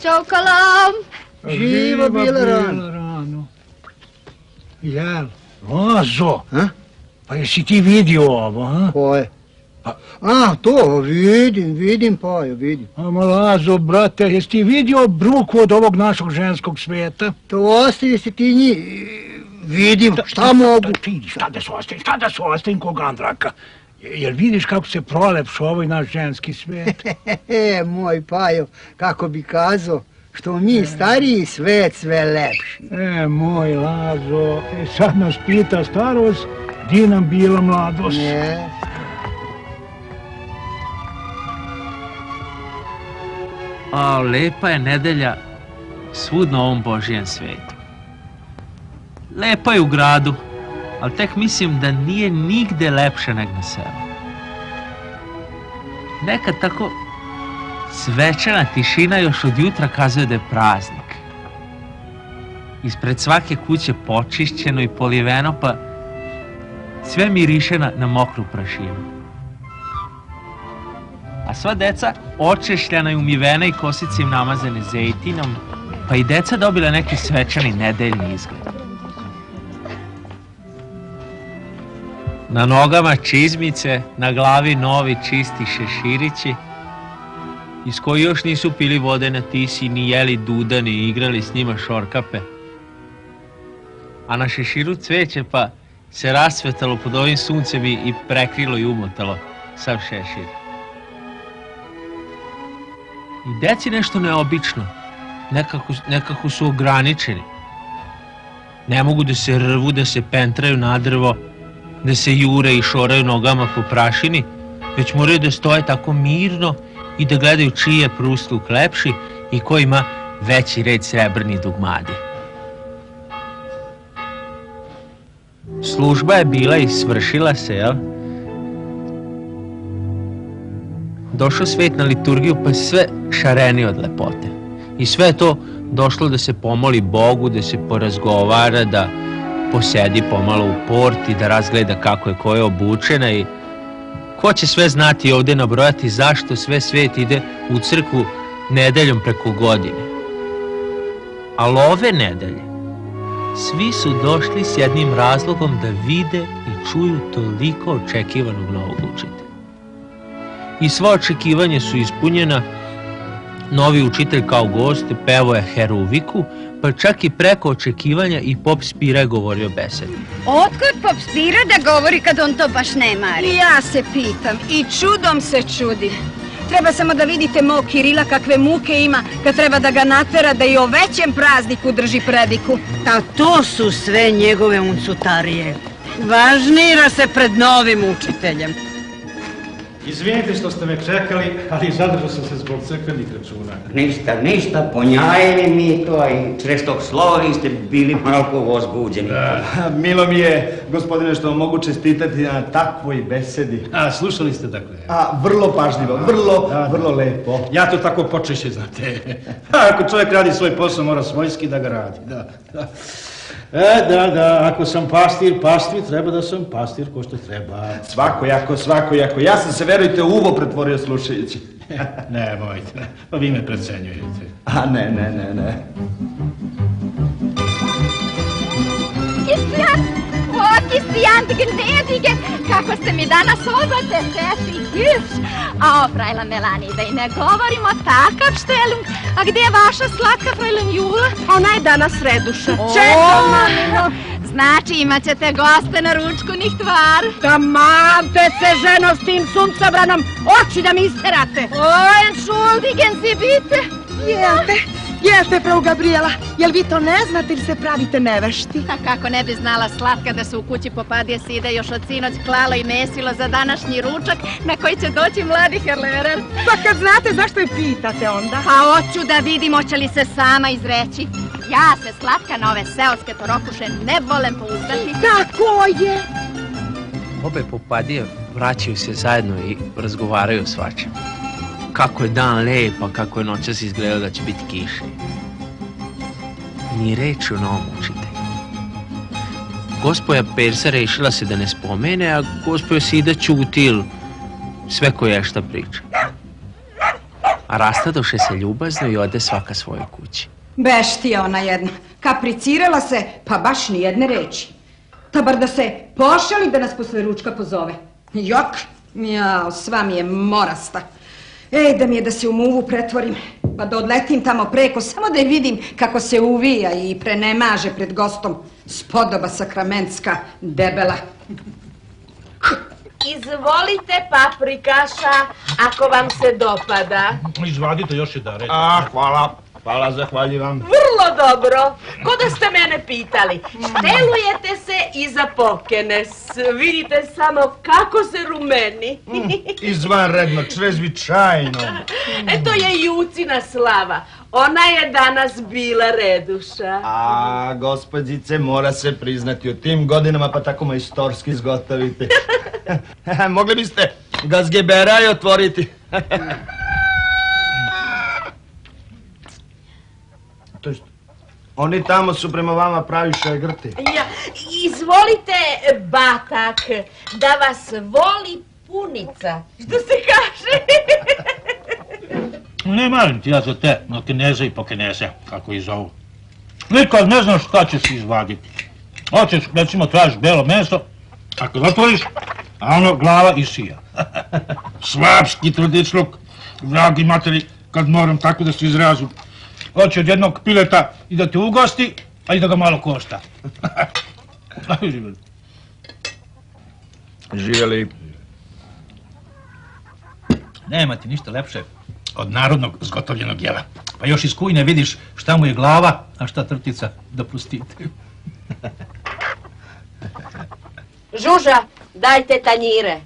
Čaukalam! Živa bila rano. Jel, Lazo, pa jesi ti vidio ovo, ha? Koje? A, to, vidim, Pajo, vidim. Ama Lazo, brate, jesi ti vidio bruku od ovog našeg ženskog svijeta? To ostaje se ti njih, vidim, šta mogu? Šta da su ostavim kog Andraka? Jel vidiš kako se prolepšo ovaj naš ženski svijet? Moj Pajo, kako bi kazao, što mi stariji svet sve lepši. Moj Lazo, sad nas pita starost, di nam bila mladost? Ne. A lepa je nedelja svud na ovom Božijem svijetu. Lepa je u gradu, ali tek mislim da nije nigde lepše nego na selu. Nekad tako svečana tišina još od jutra kazuje da je praznik. Ispred svake kuće počišćeno i poliveno, pa sve miriše na mokru prašinu. A sva deca očešljana i umivena i kosice im namazane zejtinom, pa i deca dobila neki svečani nedeljni izgled. Na nogama čizmice, na glavi novi čisti šeširići, iz koji još nisu pili vode na Tisi, ni jeli duda, ni igrali s njima šorkape. A na šeširu cveće, pa se rasvetalo pod ovim suncem i prekrilo i umotalo sav šešir. I deci nešto neobično, nekako su ograničeni. Ne mogu da se rvu, da se pentraju na drvo, da se jure i šoraju nogama po prašini, već moraju da stoje tako mirno i da gledaju čiji je prustluk lepši i ko ima veći red srebrni dugmadi. Služba je bila i svršila se, jel? Došao svet na liturgiju, pa sve šareni od lepote. I sve to došlo da se pomoli Bogu, da se porazgovara, da posedi pomalo u porti, da razgleda kako je koja obučena i ko će sve znati ovdje nabrojati zašto sve svet ide u crkvu nedeljom preko godine. Ali ove nedelje svi su došli s jednim razlogom da vide i čuju toliko očekivanog novog učitelja. I sva očekivanja su ispunjena. Novi učitelj kao gost pevao je Heruviku, pa čak i preko očekivanja i pop Spira je govorio besede. Otkud pop Spira da govori kad on to baš ne mari? I ja se pitam i čudom se čudim. Treba samo da vidite mog Kirila kakve muke ima kad treba da ga natera da i o većem prazniku drži prediku. A to su sve njegove uncutarije. Važnira se pred novim učiteljem. Izvinite što ste me čekali, ali zadržao sam se zbog crkvenih računa. Ništa, ponjajili mi to i čreš tog slova vi ste bili malo uzbuđeni. Milo mi je, gospodine, što vam mogu čestitati na takvoj besedi. A, slušali ste dakle? Vrlo pažljivo, vrlo lepo. Ja to tako počeše, znate. Ako čovjek radi svoj posao, mora svojski da ga radi, da. Da, ako sam pastir, treba da sam pastir ko što treba. Svakojako. Ja sam se, verujte, u uvo pretvorio slušajući. Nemojte, pa vi me precenjujete. Ne. Kristijan, gnädige, kako ste mi danas obote teši hübsch. A o, frajla Melani, da i ne govorimo takav štelung. A gdje je vaša slatka frajlen Jula? Ona je danas reduša. Čekam, mamino. Znači imat ćete goste na ručku, nih tvar. Tamante se, ženo, s tim suncobranom, oči da mi isterate. O, entschuldigen Sie bitte. Jeste, frau Gabriela, jel vi to ne znate ili se pravite nevešti? A kako ne bi znala slatka da se u kući Popadije Side još od sinoć klalo i mesilo za današnji ručak na koji će doći mladi herlerer. Pa kad znate, zašto je pitate onda? Pa hoću da vidim hoće li se sama izreći. Ja se slatka na ove seoske torokuše ne volem pouzdati. Tako je! Obe Popadije vraćaju se zajedno i razgovaraju o svačem. Kako je dan lep, a kako je noćas izgledao da će biti kiše. Ni reći o novom učitelju. Gospoja Persa rešila se da ne spomene, a gospoja Sida ćuti ili sve ko je šta priča. a rastadoše se ljubazno i ode svaka svojoj kući. Beštija ona jedna. Kapricirala se, pa baš ni jedne reči. Tabar da se pošali da nas posle ručka pozove. Jok, jao, sva mi je morasta. Ej, da mi je da se u muvu pretvorim, pa da odletim tamo preko, samo da je vidim kako se uvija i prenemaže pred gostom. Spodoba sakramentska, debela. Izvolite paprikaša, ako vam se dopada. Izvadite još jedan red. Hvala. Hvala, zahvaljivam. Vrlo dobro. Ko da ste mene pitali. Štelujete se iza pokenes. Vidite samo kako se rumeni. Izvanredno, črezvičajno. To je Jucina slava. Ona je danas bila reduša. A, gospođice, mora se priznati u tim godinama, pa tako majstorski zgotovite. Mogli biste gazgeberaj otvoriti. To jest, oni tamo su prema vama pravi šegrti. Izvolite, batak, da vas voli punica. Što se kaže? Ne marim ti ja za te kineze i pokeneze, kako ih zovu. Nikad ne znaš šta ćeš izvaditi. Hoćeš, recimo, tražiš belo meso, ako zatvoriš, a ono glava i šija. Slavski trudičluk, dragi materi, kad moram tako da se izrazim. Hoće od jednog pileta i da te ugosti, a i da ga malo košta. Živjeli. Nema ti ništa lepše od narodnog zgotovljenog jela. Pa još iz kujne vidiš šta mu je glava, a šta trtica, da pustite. Žuža, dajte tanjire.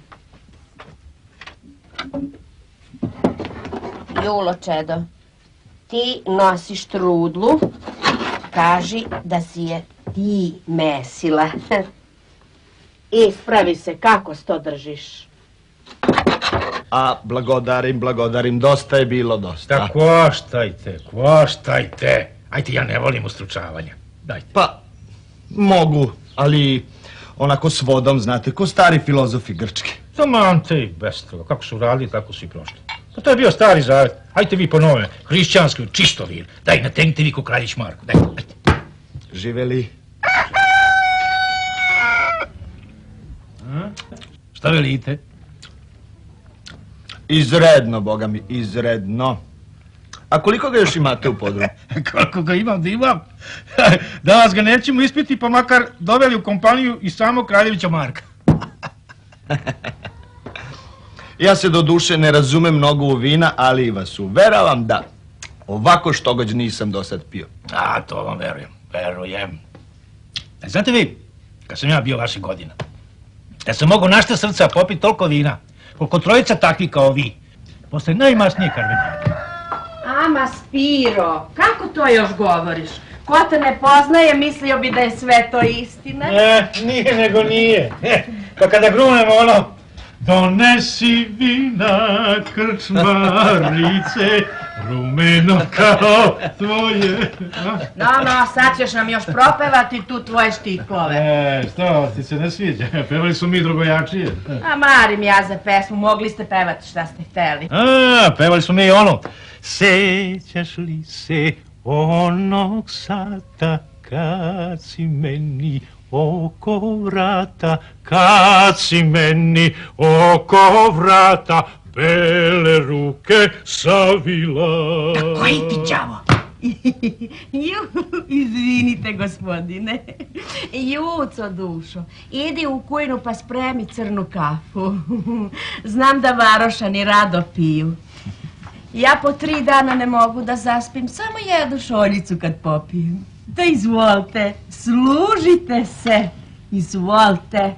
Julo, čedo, ti nosiš trudlu, kaži da si je ti mesila. Ispravi se, kako sto držiš. A, blagodarim, dosta je bilo, dosta. Da, koštajte. Ajte, ja ne volim ustručavanja. Dajte. Pa, mogu, ali onako s vodom, znate, ko stari filozofi grčki. Taman te i bestilo, kako su radili, tako su i prošli. Pa to je bio stari zavet. Ajte vi po nove, hrišćanski, čisto vir. Daj, nategnite vi ko kraljić Marko, daj. Živeli. Šta velite? Izredno, boga mi, izredno. A koliko ga još imate u podrumu? Koliko ga imam da imam? Danas ga nećemo ispiti, pa makar doveli u kompaniju i samog kraljevića Marka. Ja se do duše ne razumem mnogo u vina, ali vas uveravam da ovako štogođ nisam do sad pio. A, to vam verujem. Znate vi, kad sam ja bio vaših godina, da sam mogu našta srca popiti toliko vina, koliko trojica takvi kao vi, posle najmasnije karmenade. Ama, Spiro, kako to još govoriš? Ko te ne poznaje, mislio bi da je sve to istina. Nije nego nije. Pa kada grunemo ono, donesi vina krčmarice, rumeno kao tvoje. No, sad ćeš nam još propevati tu tvoje štiklove. Što ti se ne sviđa? Pevali su mi drugojačije. A marim ja za pesmu, mogli ste pevati šta ste hteli. Pevali su mi ono. Sećaš li se onog sata kad si meni oko vrata, kad si meni oko vrata bele ruke savila. Koji ti đavo? Izvinite, gospodine. Juco, dušo, idi u kujnu pa spremi crnu kafu. Znam da Varošani rado piju. Ja po 3 dana ne mogu da zaspim, samo jednu šoljicu kad popijem. Da izvolite, služite se. Izvolite.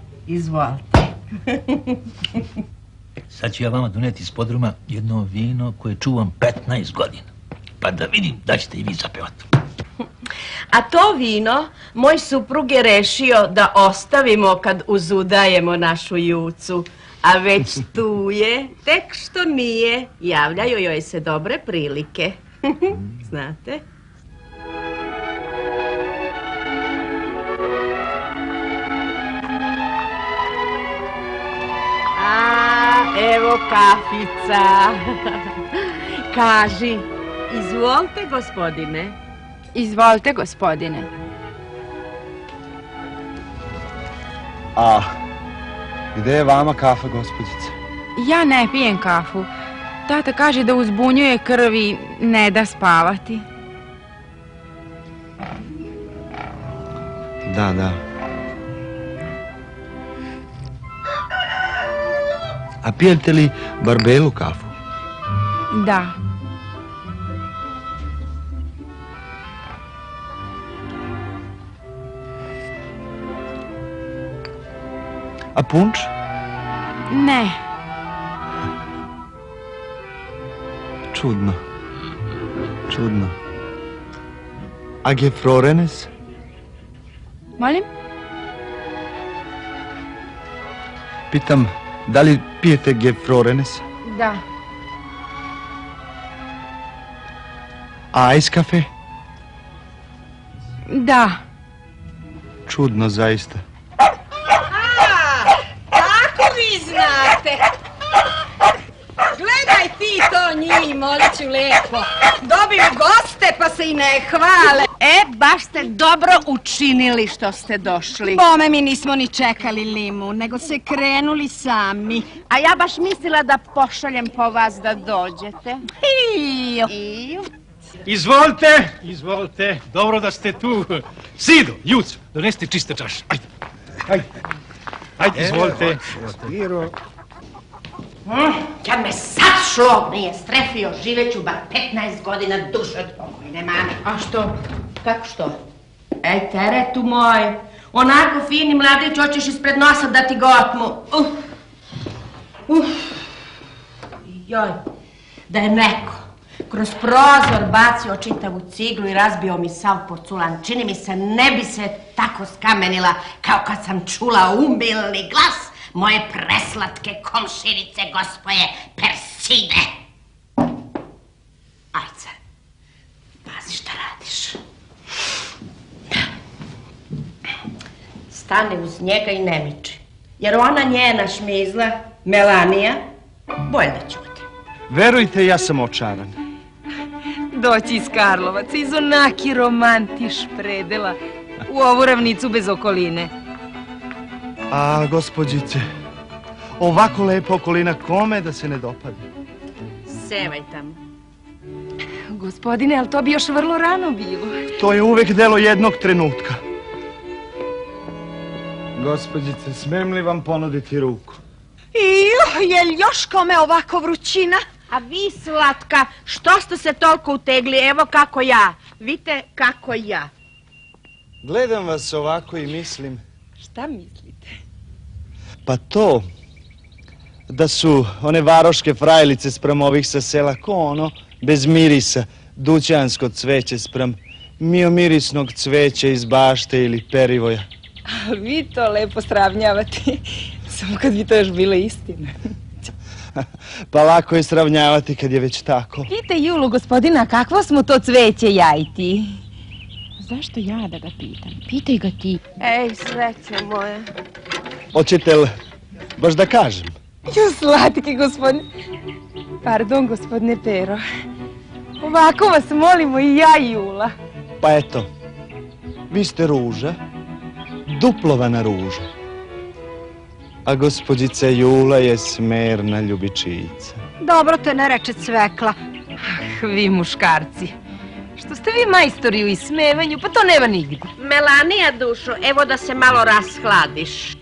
Sad ću ja vama doneti iz podruma jedno vino koje čuvam 15 godina. Pa da vidim da ćete i vi zapevati. A to vino moj suprug je rešio da ostavimo kad uzudajemo našu Jucu. A već tu je, tek što nije, javljaju joj se dobre prilike. Znate? A, evo kafica. Kaži, izvolite, gospodine. Izvolite, gospodine. A gde je vama kafa, gospođice? Ja ne pijem kafu. Tata kaže da uzbunjuje krv i ne da spavati. Da. A pijete li barbelu kafu? Da. A punč? Ne. Čudno. A gefrorenes? Molim? Pitam, da li pijete gefrorenes? Da. A ice kafe? Da. Čudno, zaista. Tako vi znate. Gledaj ti to njih, molit ću lepo. Dobiju goste pa se i ne hvale. Baš ste dobro učinili što ste došli. Bome mi nismo ni čekali limu, nego se krenuli sami. A ja baš mislila da pošaljem po vas da dođete. Izvolite, dobro da ste tu. Sido, Juc, donesite čiste čaše. Ajde, izvolite. Kad me sad šlog nije strefio, živeću bar 15 godina duže od pokojne mame. A što? Kako što? Teretu moj, onako fini mladić hoćeš ispred nosa da ti ga otmu. Joj, da je neko kroz prozor bacio čitavu ciglu i razbio mi sav porculan, čini mi se ne bi se tako skamenila kao kad sam čula umilni glas moje preslatke komšinice gospoje Perside. Ajde, pazi šta radiš. Stane uz njega i ne miči, jer ona njena šmizla, Melanija, bolje da ćute. Verujte, ja sam očaran. Doći iz Karlovaca, iz onaki romantiš predela, u ovu ravnicu bez okoline. A, gospođice, ovako lepa okolina kome da se ne dopada? Sevaj tamo. Gospodine, ali to bi još vrlo rano bilo. To je uvek delo jednog trenutka. Gospođice, smem li vam ponuditi ruku? Jel još kome ovako vrućina? A vi, slatka, što ste se toliko utegli? Evo kako ja. Vidite kako ja. Gledam vas ovako i mislim... Šta mislite? Pa to, da su one varoške frajlice sprem ovih sa sela ko ono, bez mirisa, dućansko cveće sprem miomirisnog cveća iz bašte ili perivoja. Ali vi to lepo sravnjavate, samo kad bi to još bilo istina. Pa lako je sravnjavati kad je već tako. Pite Julu, gospodina, kakvo smo to cveće jajti? Zašto ja da ga pitam? Pitaj ga ti. Ej, sreće moje. Hoćete li baš da kažem? Ju, slatki gospodine. Pardon, gospodine Pero. Ovako vas molimo i ja, Jula. Pa eto, vi ste ruža, duplovana ruža. A gospođica Jula je smerna ljubičica. Dobro te ne reče Cvekla. Vi muškarci. Što ste vi majstori u ismevanju, pa to nema nigdje. Melanija, dušo, evo da se malo rashladiš.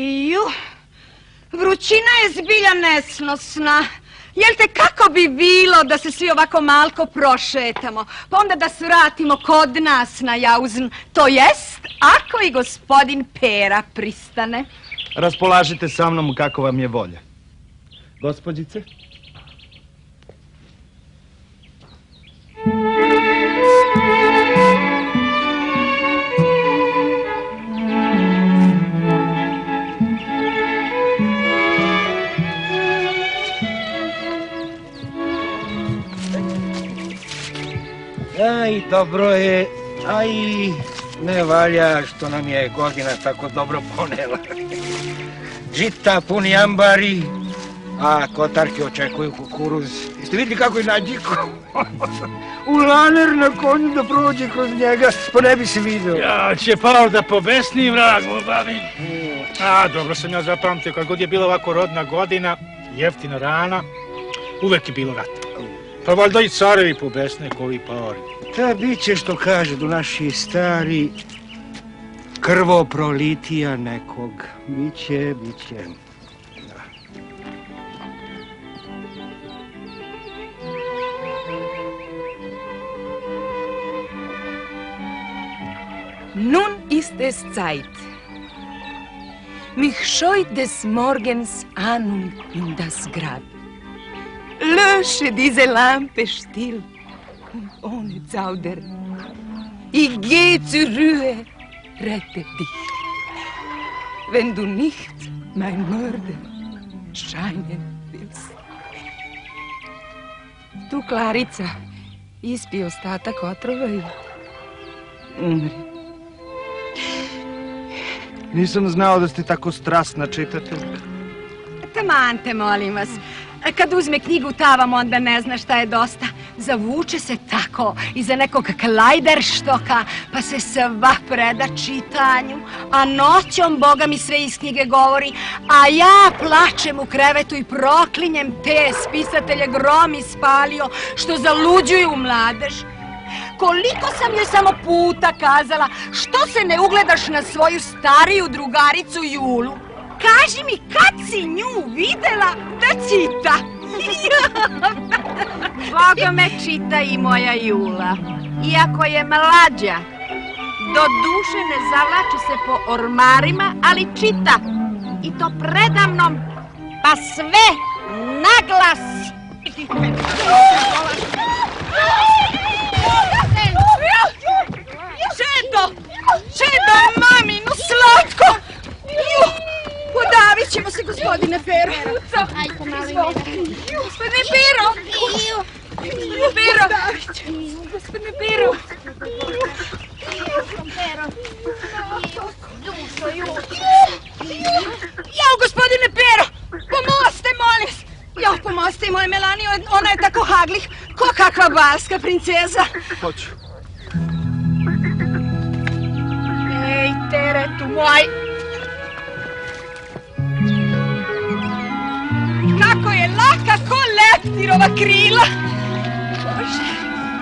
Vrućina je zbilja nesnosna. Jel te kako bi bilo da se svi ovako malko prošetamo, pa onda da svratimo kod nas na Jauzn, to jest, ako i gospodin Pera pristane. Raspolažite sa mnom kako vam je volja. Gospođice? Aj, dobro je, aj, ne valja što nam je godina tako dobro ponela. Žita puni ambari, a kotarke očekuju kukuruz Jeste vidjeli kako je nađiko? U laner na konju da prođe kroz njega, pa ne bi se vidio. Ja će pao da pobesni vrag mu bavi. A, dobro sam ja zapamtio, kad god je bila ovako rodna godina, jeftina rana, uvek je bilo rata. Pa valjda i carevi pobesne koji pari. Ta bit će, što kaže do naši stari, krvoprolitija nekog. Biće. Nun ist es Zeit. Mich scheut des Morgens an in das Grab. Lösche diese Lampe still und ohne Zauder. Ich geh zur Ruhe, rette dich. Wenn du nicht mein Mörder scheinen willst. Tu Klarica ispi ostatak otrova i umri. Nisam znao da ste tako strasna čitateljka. Taman te, molim vas. Kad uzme knjigu tavam, onda ne zna šta je dosta. Zavuče se tako iza nekog klajderštoka, pa se sva preda čitanju. A noćom, Boga mi, sve iz knjige govori, a ja plačem u krevetu i proklinjem te spisatelje grom ispalio, što zaluđuju mladež. Koliko sam joj samo puta kazala, što se ne ugledaš na svoju stariju drugaricu Julu? Kaži mi, kad si nju videla da čita? Boga me čita i moja Jula. Iako je mlađa, do duše ne zavlači se po ormarima, ali čita. I to predamnom, pa sve naglas. Čedo, maminu, slatko! Podavit ćemo se, gospodine Pero. Gospodine Pero! Gospodine Pero! Jao, gospodine Pero! Pomozite, molim vas! Jao, pomozite i moje Melaniju, ona je tako haglih, ko kakva balska princeza. Hoću. Ej, teretu moj! Kako je laka ko leptirova krila! Bože!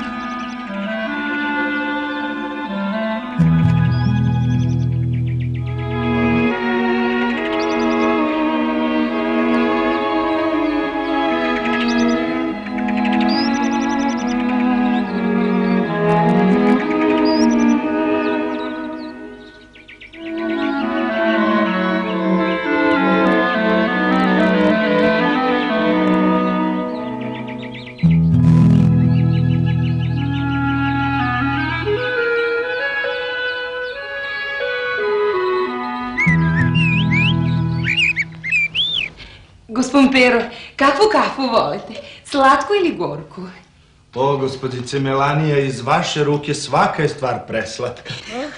Gospodin Pero, kakvu kafu volite? Slatku ili gorku? O, gospođice Melanija, iz vaše ruke svaka je stvar preslatka.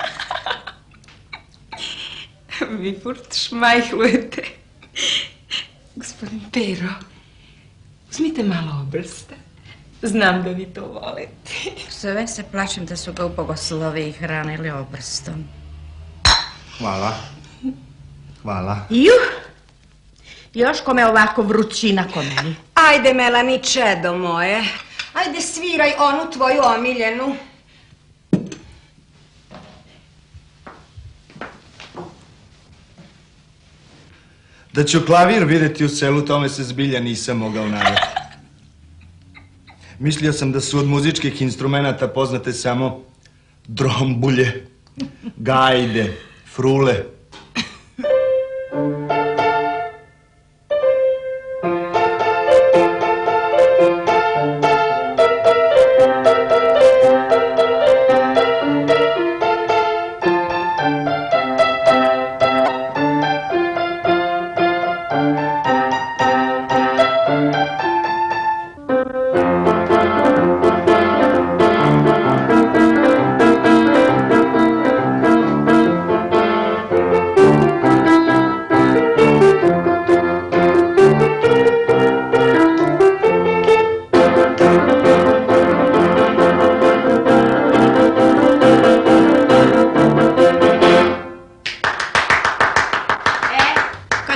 Vi furt šmajhlujete. Gospodin Pero, uzmite malo obrsta. Znam da vi to volite. Sve se plašim da su ga u bogoslovi hranili obrstom. Hvala. Hvala. Još kome ovako vrućina ko meni. Ajde, Melani, čedo moje. Ajde, sviraj onu tvoju omiljenu. Da ću klavir vidjeti u selu, tome se zbilja nisam mogao nadati. Mislio sam da su od muzičkih instrumenata poznate samo drombulje, gajde, frule.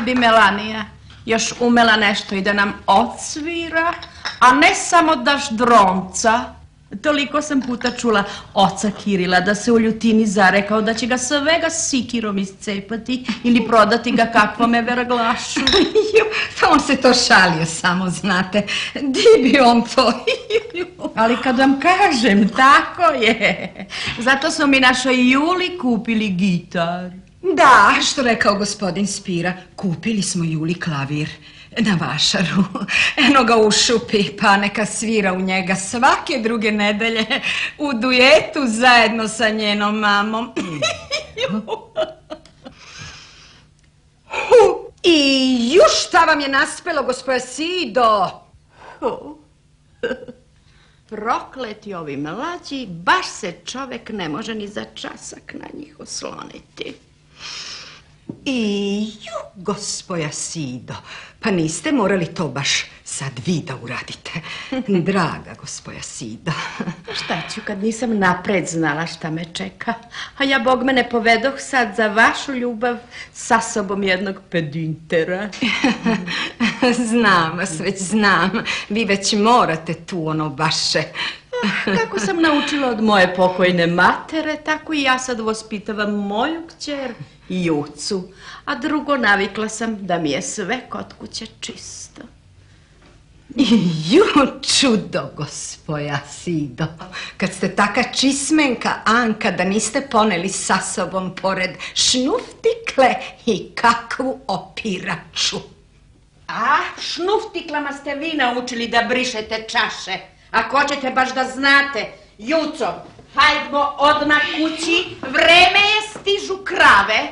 bi Melanija još umela nešto i da nam odsvira, a ne samo da ždronca. Toliko sam puta čula oca Kirila da se u ljutini zarekao da će ga svega sikirom iscepati ili prodati ga kakvome verglašu. Pa on se to šalio samo, znate. Di bi on to? Ali kad vam kažem, tako je. Zato smo mi našoj Juli kupili gitar. Da, što rekao gospodin Spira, kupili smo Juli klavir na vašaru. Eno ga ušupi, pa neka svira u njega svake druge nedelje u duetu zajedno sa njenom mamom. I još šta vam je naspelo, gospoja Sido? Prokleti ovi mlađi, baš se čovek ne može ni za časak na njih osloniti. I gospoja Sido, pa niste morali to baš sad vi da uradite. Draga gospoja Sido. Šta ću kad nisam napred znala šta me čeka? A ja, Bog me ne povedoh sad za vašu ljubav sa sobom jednog pedintera. Znam vas, već znam. Vi već morate tu ono vaše. Kako sam naučila od moje pokojne matere, tako i ja sad vospitavam moju kćer Jucu. A drugo, navikla sam da mi je sve kod kuće čisto. Čudo, gospoja Sido. Kad ste taka čismenka, Anka, da niste poneli sa sobom pored šnuftikle i kakvu opiraču. A, šnuftiklama ste vi naučili da brišete čaše. Ako hoćete baš da znate, Juco, hajdmo odmah kući, vreme je, stižu krave.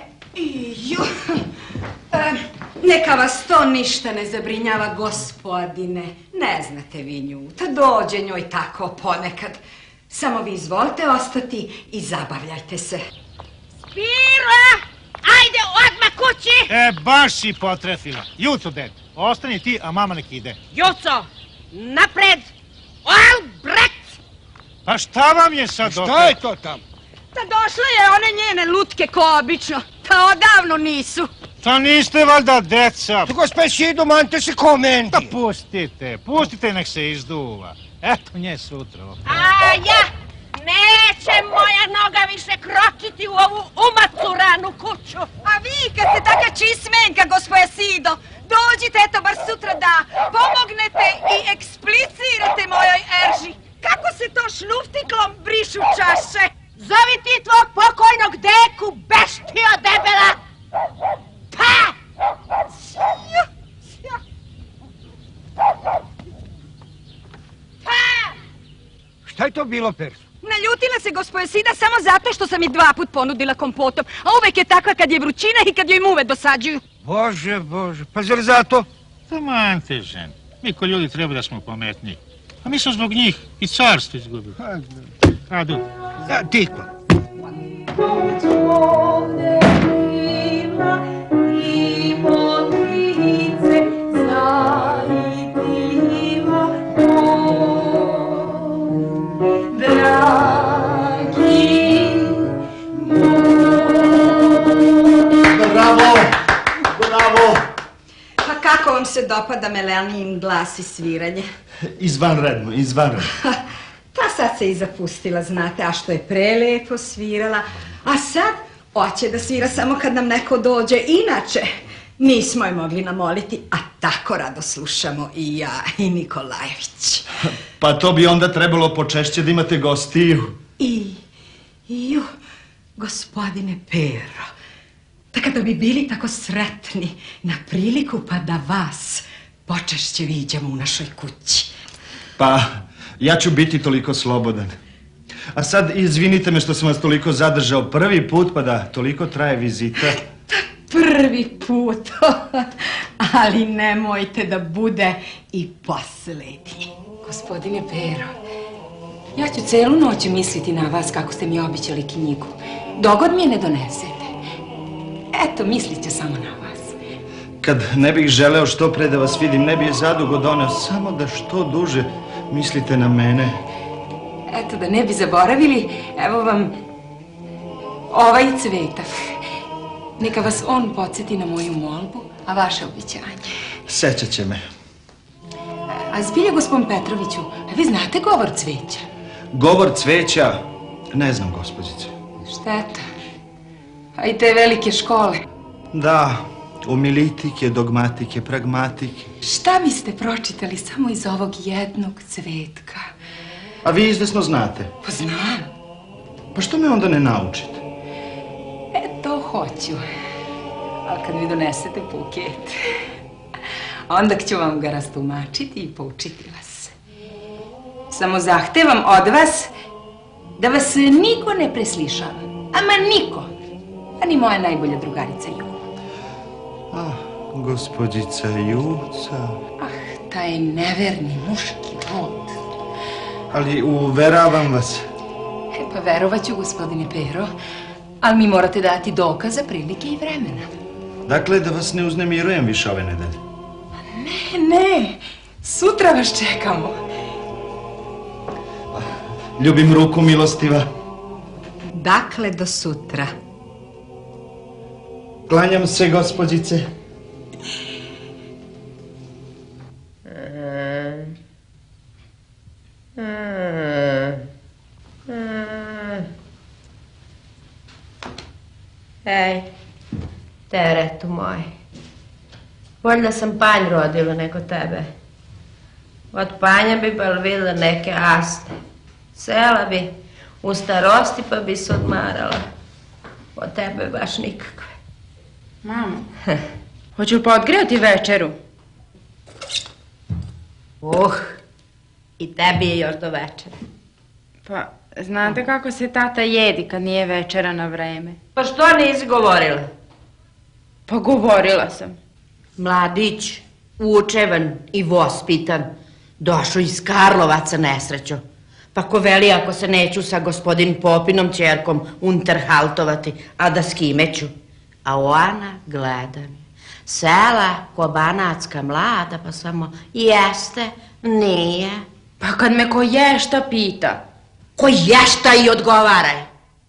Neka vas to ništa ne zabrinjava, gospodine. Ne znate vi nju, ta dođe njoj tako ponekad. Samo vi izvolite ostati i zabavljajte se. Spira, ajde odmah kući! Baš si potrefila. Juco, ded, ostani ti, a mama nek ide. Juco, napred! Albrecht! Pa šta vam je sad opet? Šta je to tamo? Da došle je one njene lutke ko obično. Pa odavno nisu. To niste valjda deca. Gospe Sido, mante se komenti. Da pustite nek se izduva. Eto nje sutra. A ja, neće moja noga više kročiti u ovu umacuranu kuću. A vi kad ste taka čismenka, gospoja Sido, dođite eto bar sutra da pomognete i eksplicirate mojoj Erži. Kako se to šnuftiklom brišu čaše? Zovi ti tvog pokojnog deku, beštio debela! Pa! Šta je to bilo, Persu? Naljutila se gospoja Sida samo zato što sam je 2 put ponudila kompotom, a uvek je takva kad je vrućina i kad joj muve dosađuju. Bože, pa zar zato? Taman te žen, mi ko ljudi treba da smo pametniji. A mi smo zbog njih i carstvo izgubili. Radu. Tikva. Bravo! Pa kako vam se dopada Melanin glas i sviranje? Izvanredno. Pa sad se i zapustila, znate, a što je prelepo svirala. A sad hoće da svira samo kad nam neko dođe. Inače, nismo je mogli namoliti, a tako rado slušamo i ja i Nikolajević. Pa to bi onda trebalo počešće da imate gostiju. Gospodine Pero, da kada bi bili tako sretni na priliku pa da vas počešće viđamo u našoj kući. Pa, ja ću biti toliko slobodan. A sad izvinite me što sam vas toliko zadržao prvi put, pa da toliko traje vizita. Prvi put, ali nemojte da bude i poslednji. Gospodine Pero, ja ću celu noć misliti na vas kako ste mi običali knjigu. Dogod mi je ne donesete. Eto, mislit ću samo na vas. Kad ne bih želeo što pre da vas vidim, ne bih je zadugo doneo, samo da što duže mislite na mene. Eto, da ne bi zaboravili, evo vam ovaj cvetak. Neka vas on podsjeti na moju molbu, a vaše obećanje. Sećat će me. A zbilja, gospodin Petroviću, vi znate govor cveća? Govor cveća? Ne znam, gospođice. Šteta. A i te velike škole. Da, umilitike, dogmatike, pragmatike. Šta biste pročitali samo iz ovog jednog cvetka? A vi izvesno znate. Pa znam. Pa što me onda ne naučite? To hoću. Ali kad mi donesete buket, onda ću vam ga rastumačiti i poučiti vas. Samo zahtevam od vas da vas niko ne preslišava. Ama niko. A ni moja najbolja drugarica Juca. Ah, gospođica Juca. Ah, taj neverni muški rod. Ali uveravam vas. Pa verovat ću, gospodine Pero, ali mi morate dati dokaza, prilike i vremena. Dakle, da vas ne uznemirujem više ove nedelje. Ne, sutra vas čekamo. Ljubim ruku milostiva. Dakle, do sutra. Klanjam se, gospođice. Ej, teretu moj. Bolje sam panj rodila nego tebe. Od panja bi bal videla neke aste. Sela bi u starosti pa bi se odmarala. Od tebe baš nikakve. Mamo, hoću li pa odgrijati večeru? I tebi je još do večera. Pa, znate kako se tata jedi kad nije večera na vreme? Pa što nisi govorila? Pa govorila sam. Mladić, učevan i vospitan, došao iz Karlovaca nesrećo. Pa ko veli ako se neću sa gospodin Popinom ćerkom unterhaltovati, a da s kime ću? A ona gleda mi. Sela ko banatska mlada, pa samo jeste, nije. Pa kad me ko ješta pita. Ko ješta i odgovaraj.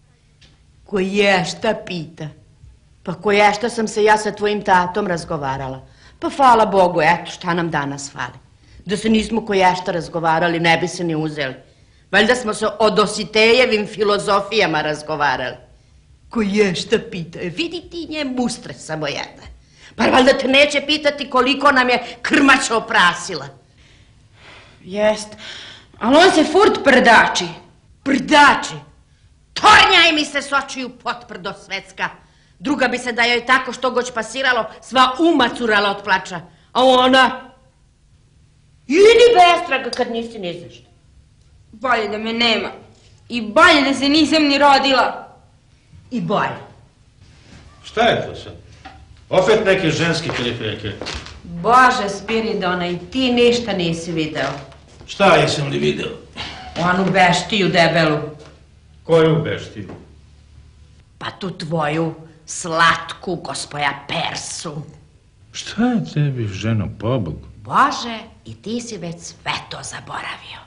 Ko ješta pita. Pa ko ješta sam se ja sa tvojim tatom razgovarala. Pa hvala Bogu, eto šta nam danas fali. Da se nismo ko ješta razgovarali, ne bi se ni uzeli. Valjda smo se o Dositejevim filozofijama razgovarali. Ko ješta pita, vidi ti nje mustre samo jedna. Pa valjda te neće pitati koliko nam je krmača oprasila. Jest, ali on se furt prdači. Prdači? Tornjaj mi se s očiju potprdo svetska. Druga bi se da joj tako što goć pasiralo, sva umacurala od plača. A ona? Idi bestraga kad nisi ni zašto. Bolje da me nema. I bolje da se nisam ni rodila. I bolje. Šta je to sad? Opet neke ženske krefeke. Bože Spiridona, i ti ništa nisi video. Šta jesam li video? Onu beštiju debelu. Koju beštiju? Pa tu tvoju slatku gospoja Persu. Šta je tebi, ženo, pobogu? Bože, i ti si već sve to zaboravio.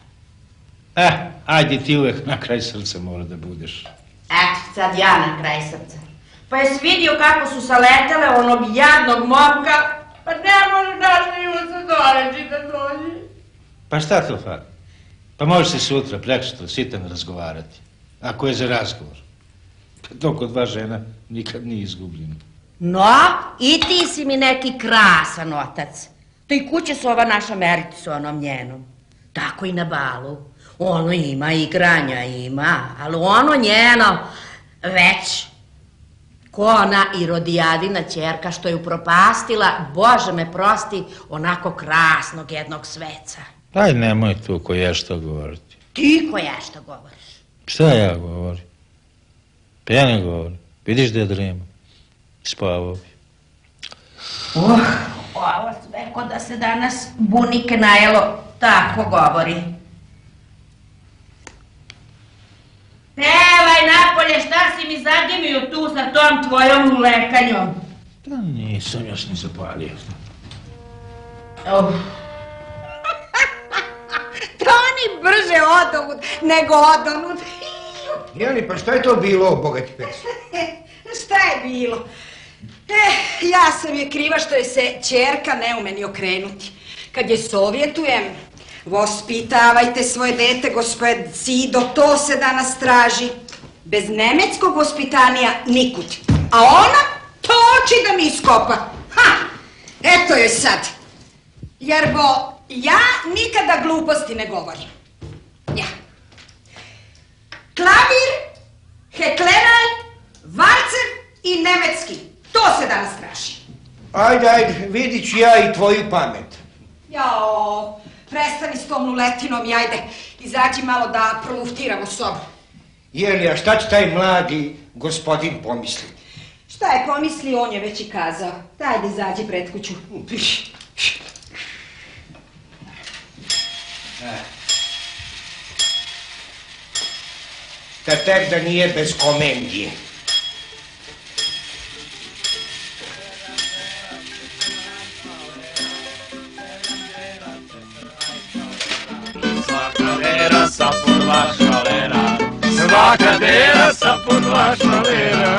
Ajde ti uvek na kraj srca mora da budeš. Eto, sad ja na kraj srca. Pa jesi vidio kako su saletele onog jadnog momka? Pa ne može naš Ivo se doreći da dođe. Pa šta to fali? Pa može se sutra, preksutra, sitan razgovarati. Ako je za razgovor. Pa to kod dva žena nikad nije izgubljeno. No, i ti si mi neki krasan otac. To i kuće su ova naša meriti s onom njenom. Tako i na balu. Ono ima igranja, ima, ali ono njeno već. Ko ona Irodijadina ćerka što je upropastila, Bože me prosti, onako krasnog jednog sveca. Aj, nemoj tu ko je što govoriti. Ti ko je što govoriš? Šta ja govorim? Pa ja ne govorim. Vidiš da je drema. Spavao bi. Ovo sve ko da se danas bunike najelo, tako govori. Pevaj napolje, šta si mi zadimio tu sa tom tvojom ulekanjom? Pa nisam još ni zapalio. To oni brže odovud nego odonud. Jeli, pa šta je to bilo, bogati pes? Šta je bilo? Ja sam je kriva što je se ćerka ne umeni okrenuti. Kad je sovjetujem, vaspitavajte svoje dete, gospod Cido, to se danas traži. Bez nemeckog vaspitanija nikud. A ona toči da mi iskopa. Ha! Eto joj sad. Jer bo ja nikada gluposti ne govorim. Ja. Klavir, heklenaj, valcer i nemecki. To se danas traži. Ajde, vidit ću ja i tvoju pamet. Jao, prestani s tom luletinom i ajde, izađi malo da proluftiramo sobu. Jeli, a šta će taj mladi gospodin pomisliti? Šta je pomislio, on je već i kazao. Dajde, izađi pred kuću. Da tek da nije bez komendije. Svaka dera sa po dva šalera, svaka dera sa po dva šalera.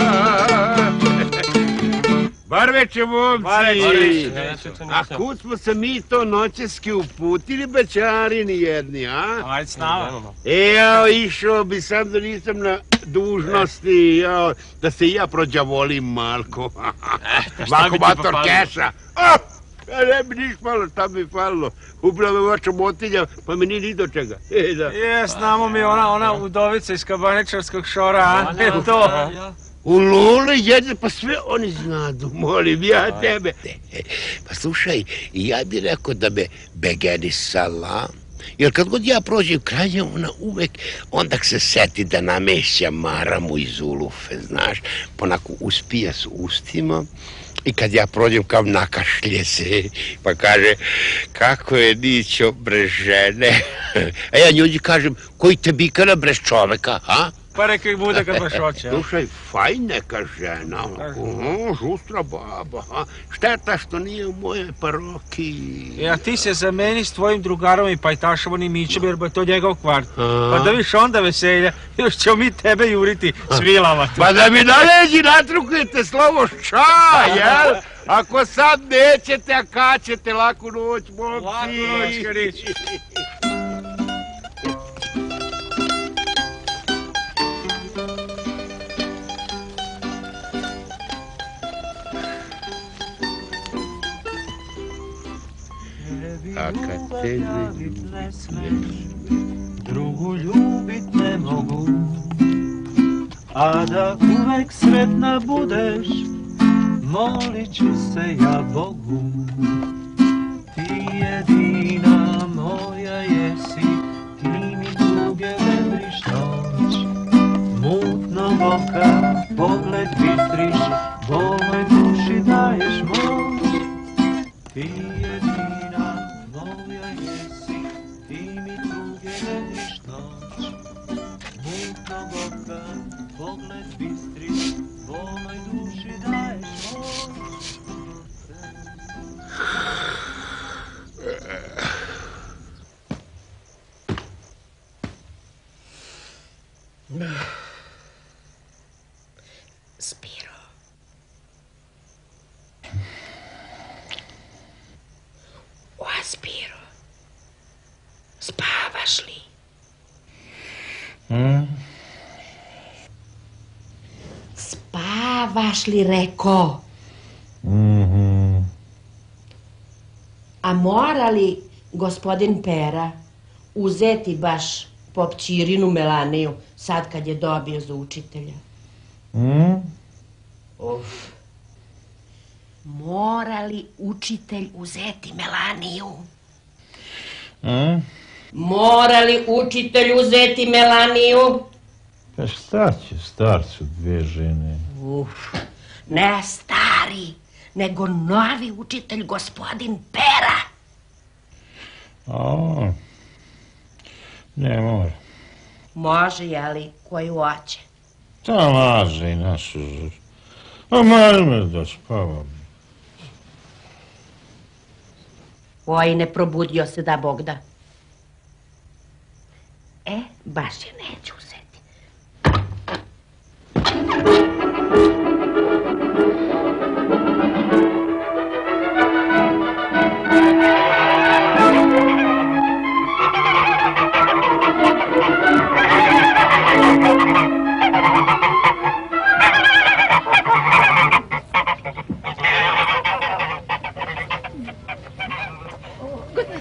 Bar veče, momci! A kud smo se mi to noćeski uputili, bećari nijedni, a? Ajde s nama. Evo, išao bi sam da nisam na dužnosti, da se i ja prođavolim malko. Malko mator keša. Ne bi niš malo, šta bi falilo. Upravo me vača motilja, pa mi nije ni do čega. Znamo mi ona udovica iz Kabaničarskog šora, a? To. U Lule jedne, pa sve oni znadu, molim ja tebe. Pa slušaj, ja bih rekao da me begeni salam, jer kad god ja prođem kraj ona uvek, onda se seti da namešća maramu iz ulufe, znaš, ponako uspija s ustima. I kad ja prođem kao nakašlje se, pa kaže, kako je Nićo brez žene? A ja njoj kažem, koji te bikana brez čoveka, a? Pa reka ih bude kad baš hoće. Slušaj, fajn neka žena, žustra baba, šteta što nije u moje parohiji. A ti se zameni s tvojim drugarom i pajtašom i Mićem, jer je to njegov kvart. Pa da viš onda veselja, još ćemo mi tebe juriti s vilama. Pa da mi na leđi natrukujete slovo ša, jel? Ako sad nećete, a kad ćete, laku noć, momci. Laku noć, Karić. A kad te ljubit ne smiješ, drugu ljubit ne mogu, a da uvek sretna budeš, molit ću se ja Bogu. Ti jedina moja jesi, ti mi tuge vedriš noć, mutnog oka pogled bistriš, boloj duši daješ moć. Ti jedina moja jesi, ti mi tuge vedriš noć, mutnog oka pogled bistriš, boloj duši daješ moć. Spiro. O, Spiro. Spavaš li? Spavaš li, reko? A mora li gospodin Pera uzeti baš popćirinu Melaniju sad kad je dobio za učitelja? Mora li učitelj uzeti Melaniju? Mora li učitelj uzeti Melaniju? Pa šta će starcu dve žene? Ne stari, nego novi učitelj, gospodin Pera. Ne mora. Može, jeli, koju hoće? Ta laže i našu žur. A mali me da spavam. Oj, ne probudio se da Bog da. Baš je neću uzeti.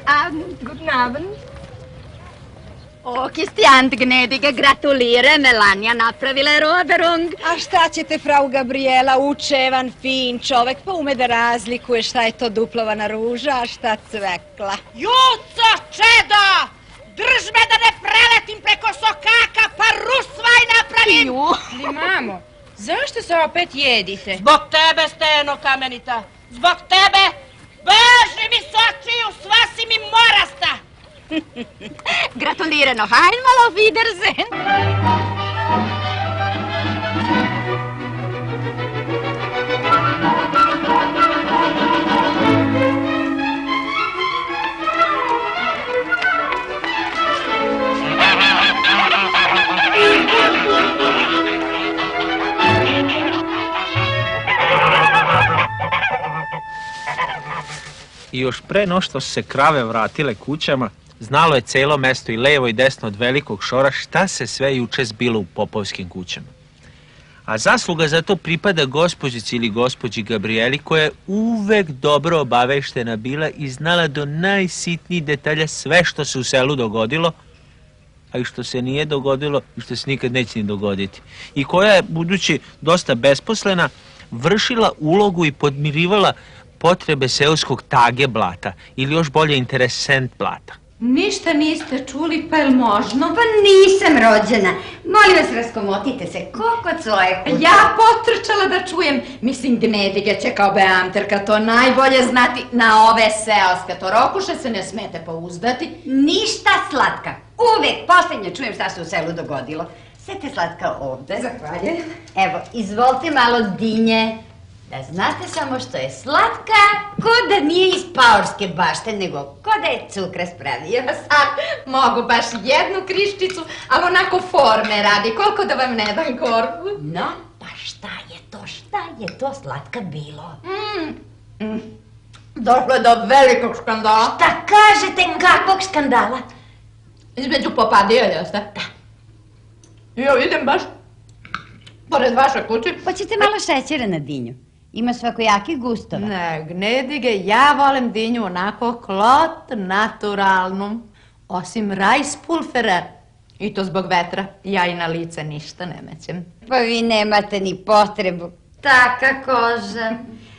Guten Abend. O, Kistijant gnädige, gratulire, Melanija napravila je roberung. A šta ćete, frau Gabriela, učevan, fin čovek, pa ume da razlikuje šta je to duplovana ruža, a šta cvekla. Juco, čedo! Drž me da ne preletim preko sokaka, pa rusvaj napravim! Li mamo, zašto se opet jedite? Zbog tebe, steno kamenita! Zbog tebe! Beži mi s očiju, sva si mi morasta! Gratulire noch einmal, auf Wiedersehen. I još pre no što su se krave vratile kućama, znalo je celo mesto i levo i desno od velikog šora šta se sve juče zbilo u popovskim kućama. A zasluga za to pripada gospođici ili gospođi Gabrieli, koja je uvek dobro obaveštena bila i znala do najsitnijih detalja sve što se u selu dogodilo, a i što se nije dogodilo i što se nikad neće ni dogoditi. I koja je, budući dosta besposlena, vršila ulogu i podmirivala potrebe seoskog tage blata, ili još bolje interesent blata. Ništa niste čuli, pa je li možno? Pa nisam rođena. Molim vas, raskomotite se, koliko svoje kuće. Ja potrčala da čujem. Mislim, gnädige će kao beamterka to najbolje znati. Na ove seoske torokuše se ne smete pouzdati. Ništa, Slatka. Uvek posljednje čujem šta se u selu dogodilo. Sete, Slatka, ovde. Zahvaljujem. Evo, izvolite malo dinje. Da znate samo što je slatka, ko da nije iz Paorske bašte, nego ko da je cukra spravio. Sad mogu baš jednu kriščicu, ali onako forme radi. Koliko da vam ne dam korpu? No, pa šta je to slatka bilo? Došlo je do velikog skandala. Šta kažete, kakvog skandala? Između popadija, jeste? Da. Jo, idem baš pored vaše kuće. Hoćete malo šećera na dinju? Ima svakojakih gustova. Ne, gnädige, ja volim dinju onako klot naturalnu. Osim rajspulfera. I to zbog vetra. Ja i na lice ništa ne mećem. Pa vi nemate ni potrebu. Taka koža.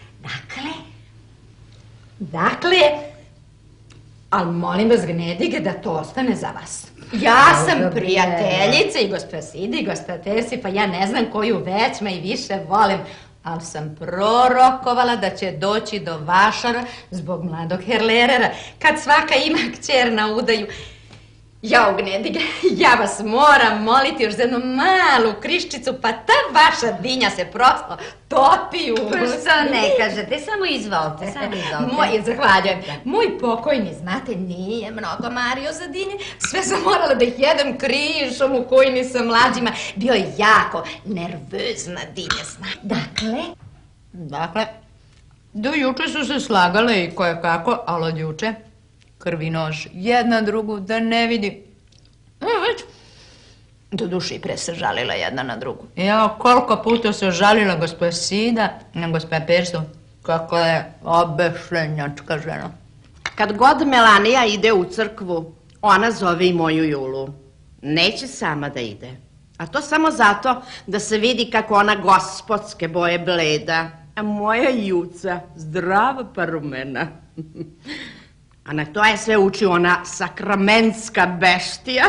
Dakle, ali molim vas, gnädige, da to ostane za vas. Ja sam prijateljica i gospa Sidi i gospa Tesi, pa ja ne znam koju već me i više volim. Ali sam prorokovala da će doći do vašara zbog mladog Herlerera, kad svaka ima kćer na udaju. Jao, gnädige, ja vas moram moliti još za jednu malu kriščicu, pa ta vaša dinja se prosto topi u... Pa što ne kažete, samo izvolite, Zahvaljujem. Moj pokojni, znate, nije mnogo mario za dinje. Sve sam morala da ih jedem krišom u kojini sa mlađima. Bio je jako nervozna dinja, znate. Dakle, do juče su se slagale i koje kako, ali od juče krvi nož, jedna drugu da ne vidi. Već, do duše i pre se žalila jedna na drugu. Ja, koliko puta se žalila gospoja Sida na gospoja Persu, kako je obešenjačka žena. Kad god Melanija ide u crkvu, ona zove i moju Julu. Neće sama da ide. A to samo zato da se vidi kako ona gospodske boje bleda. A moja Juca, zdrava pa rumena. A na to je sve uči ona sakramentska beštija.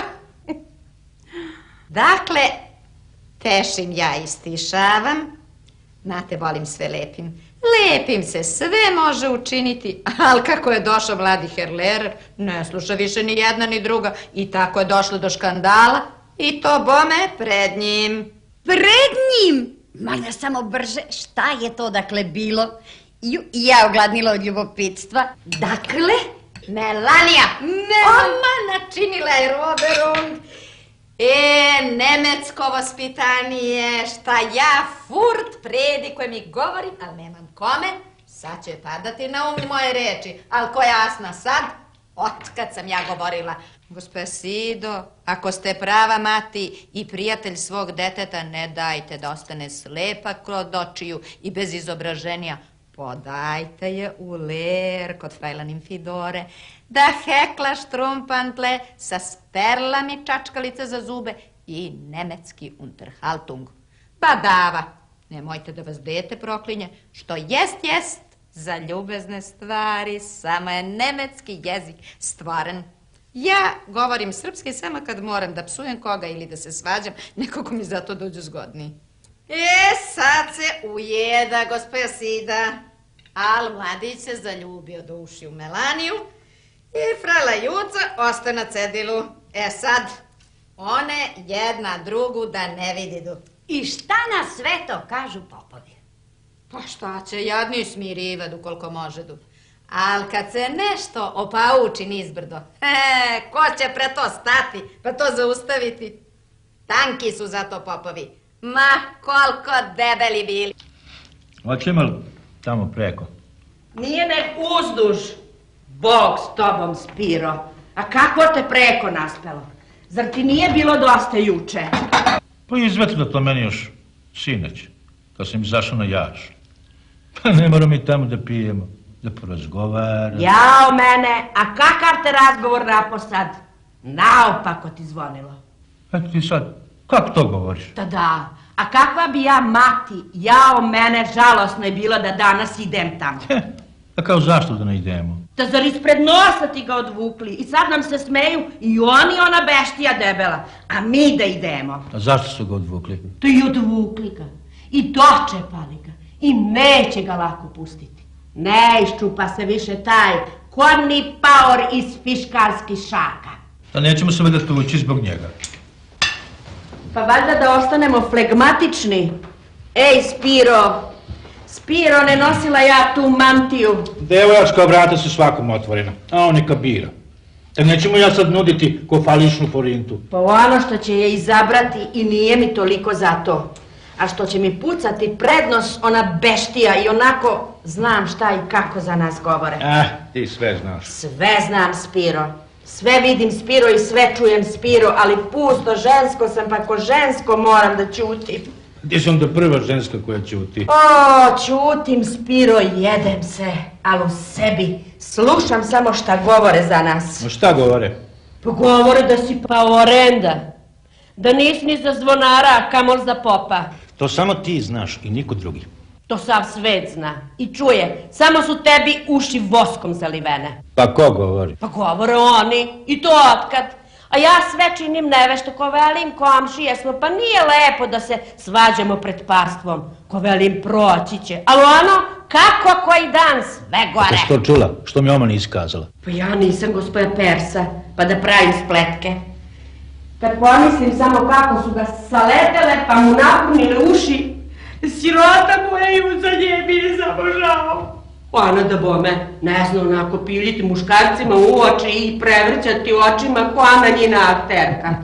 Dakle, tešim ja i stišavam. Znate, volim sve lepim. Lepim se sve može učiniti, ali kako je došao mladi Herlerer, ne sluša više ni jedna ni druga. I tako je došlo do škandala. I to bome pred njim. Pred njim? Molim vas samo brže, šta je to dakle bilo? I ja ogladnila od ljubopitstva. Dakle, Melanija, oma načinila je roberung. Nemecko vaspitanije, šta ja furt predi koje mi govorim, ali nemam kome, sad će padati na um moje reči. Ali ko jasna sad, otkad sam ja govorila. Gospe Sido, ako ste prava mati i prijatelj svog deteta, ne dajte da ostane slepa kod očiju i bez izobraženja. Podajte je u ler kod frajlanin Fidore, da hekla štrumpantle sa sperlami čačkalice za zube i nemecki Unterhaltung. Badava, nemojte da vas dete proklinje, što jest, za ljubezne stvari, samo je nemecki jezik stvoren. Ja govorim srpski samo kad moram da psujem koga ili da se svađam, nekako mi zato dođu zgodni. Sad se ujeda, gospoja Sida, al mladić se zaljubio do uši u Melaniju i frajla Juca ostaje na cedilu. Sad, one jedna drugu da ne vididu. I šta na sve to kažu popovi? Pa šta će, jadni smirivadu koliko možedu. Al kad se nešto opauči nizbrdo, ko će pre to stati, pa to zaustaviti? Tanki su zato popovi, ma koliko debeli bili. Hoćemo li tamo preko? Nije nek uzduž. Bog s tobom, Spiro. A kako te preko naspelo? Zar ti nije bilo dosta juče? Pa izvetilo to meni još sinoć, kad sam izašao na jaš. Pa ne moramo mi tamo da pijemo, da porazgovaramo. Jao mene, a kakav te razgovor naposad? Naopako ti zvonilo. Eto ti sad, kako to govoriš? Da, a kakva bi ja mati, jao mene, žalosno je bilo da danas idem tamo. A kao zašto da ne idemo? Da zar ispred nosa ti ga odvukli i sad nam se smeju i oni ona beštija debela, a mi da idemo. A zašto su ga odvukli? To i odvukli ga, i dočepali ga, i neće ga lako pustiti. Ne iščupa se više taj konni paor iz fiškalskih šaka. Da nećemo se valjda tući zbog njega. Pa valjda da ostanemo flegmatični. Ej, Spiro, ne nosila ja tu mantiju. Devojačka vrata su svakom otvorena, a on neka bira. Tak nećemo ja sad nuditi ko fališnu forintu. Pa ono što će je izabrati i nije mi toliko za to. A što će mi pucati prednos ona beštija i onako znam šta i kako za nas govore. Ti sve znaš. Sve znam, Spiro. Sve vidim, Spiro, i sve čujem, Spiro, ali pusto žensko sam, pa ko žensko moram da ćutim. Ti sam da prva ženska koja ćuti. O, ćutim, Spiro, jedem se, ali u sebi. Slušam samo šta govore za nas. A šta govore? Pa govore da si paorenda. Da nisi ni za zvonara, a kamol za popa. To samo ti znaš i niko drugi. To sav svet zna i čuje. Samo su tebi uši voskom zalivene. Pa ko govori? Pa govore oni, i to otkad. A ja sve činim nevešto, ko velim komšije smo, pa nije lepo da se svađamo pred pastvom. Ko velim proći će, ali ono, kako koji dan, sve gore. Pa što čula? Što mi oma nisi kazala? Pa ja nisam gospoja Persa, pa da pravim spletke. Kad pomislim samo kako su ga saletele, pa mu napunile uši, sirota moja i za nje mi je zabožao. Ona da bome ne zna onako piljiti muškarcima u oči i prevrćati očima ko ona njina akterka.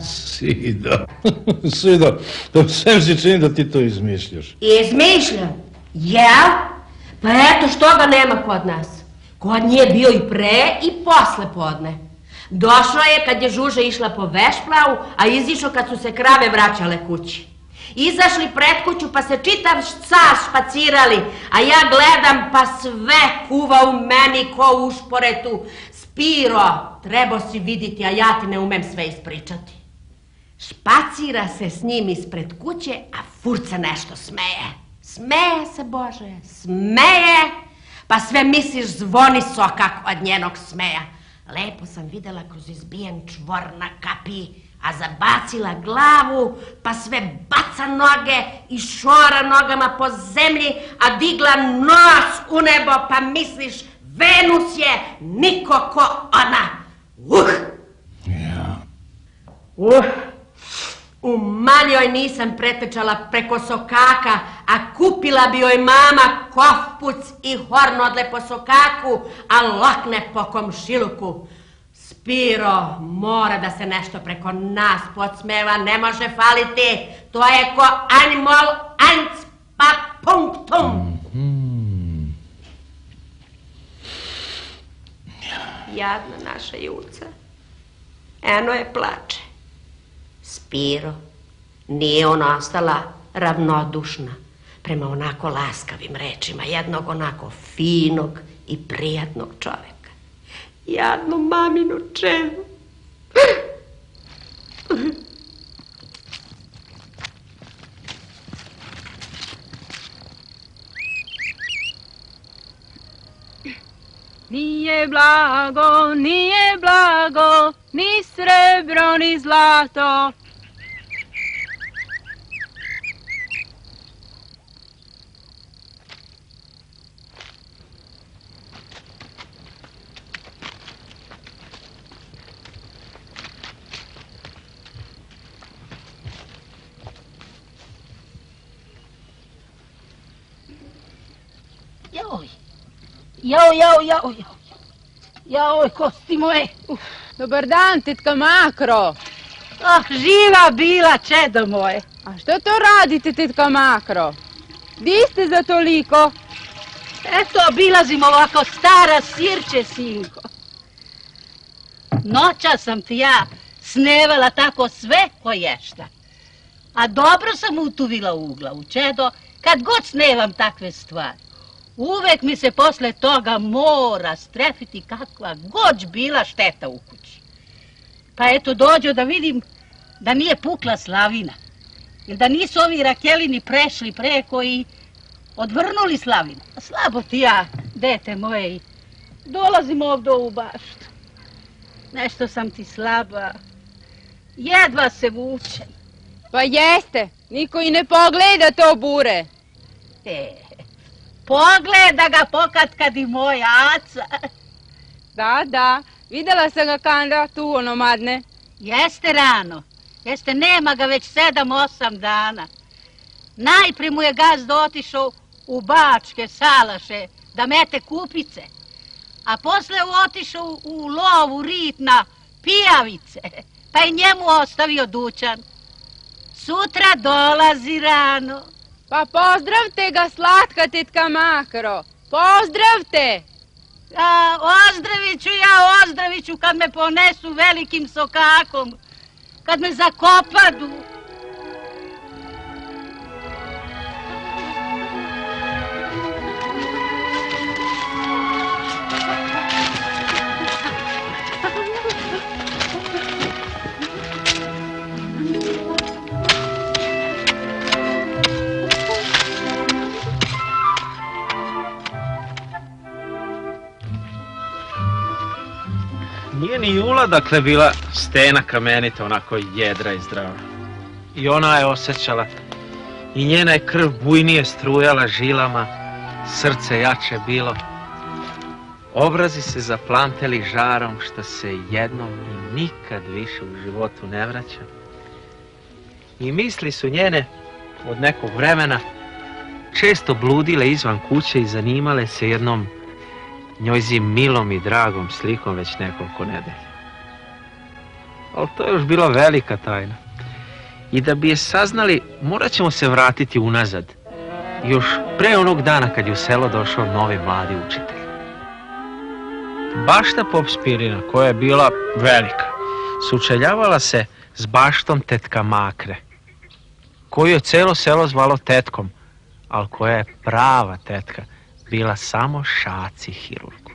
Sido, to sve si čini da ti to izmišljaš. Izmišljam? Jel? Pa eto što ga nema kod nas. Kod nje je bio i pre i posle podne. Došao je kad je Žuža išla po vešplavu, a izišao kad su se krave vraćale kući. Izašli pred kuću pa se čitav čas špacirali, a ja gledam pa sve kuva u meni ko u ušporetu. Spiro, trebao si vidjeti, a ja ti ne umem sve ispričati. Špacira se s njim ispred kuće, a furca nešto smeje. Smeje se, Bože, smeje, pa sve misliš zvoni soka od njenog smeja. Lepo sam videla kroz izbijen čvor na kapiji, a zabacila glavu, pa sve baca noge i šora nogama po zemlji, a digla nos u nebo, pa misliš Venus je niko ko ona. U Maljoj nisam pretečala preko sokaka, a kupila bi joj mama kofpuc i hornodle po sokaku, a lokne po komšiluku. Spiro, mora da se nešto preko nas podsmeva, ne može faliti. To je ko animal eins pa punktum. Jadna naša Juca. Eno je plače. Spiro, nije ona ostala ravnodušna. prema onako laskavim rečima jednog onako finog i prijatnog čoveka. Jadnu maminu čedu. Nije blago, ni srebro, ni zlato. Joj, kosti moje. Dobar dan, tetka Makro. Živa bila, čedo moje. A što to radite, tetka Makro? Di ste za toliko? Eto, obilazim ovako stara sirče, sinko. Noća sam ti ja snevala tako sve ko ješta. A dobro sam utuvila u glavu, čedo, kad god snevam takve stvari. Uvek mi se posle toga mora strefiti kakva god bila šteta u kući. Pa eto dođo da vidim da nije pukla slavina. Ili da nisu ovi Rakelini prešli preko i odvrnuli slavinu. Slabo ti ja, dete moje, i dolazim ovdje u baštu. Nešto sam ti slaba. Jedva se vučem. Pa jeste, niko i ne pogleda to bure. Pogleda ga pokatkad i moja aca. Da, videla sam ga kanda tu onomadne. Jeste rano, jeste, nema ga već 7-8 dana. Najprije mu je gazda otišao u Bačke salaše da mete kupice, a posle otišao u lovu rit na pijavice, pa je njemu ostavio dućan. Sutra dolazi rano. Pa pozdravte ga, slatka tetka Makro. Pozdravte! Ozdravit ću kad me ponesu velikim sokakom, kad me zakopadu. Nije ni Jula, dakle, bila stena kamenita, onako jedra i zdrava. I ona je osjećala, i njena je krv bujnije strujala žilama, srce jače bilo. Obrazi se zaplanteli žarom, što se jednom i nikad više u životu ne vraća. I misli su njene, od nekog vremena, često bludile izvan kuće i zanimale se jednom njojzim milom i dragom slikom već nekoliko nedelja. Ali to je još bila velika tajna. I da bi je saznali, morat ćemo se vratiti unazad. Još pre onog dana kad je u selo došao novi mladi učitelj. Bašta pop Spirina, koja je bila velika, sučeljavala se s baštom tetka Makre, koju je celo selo zvalo tetkom, ali koja je prava tetka bila samo Šaci hirurgu.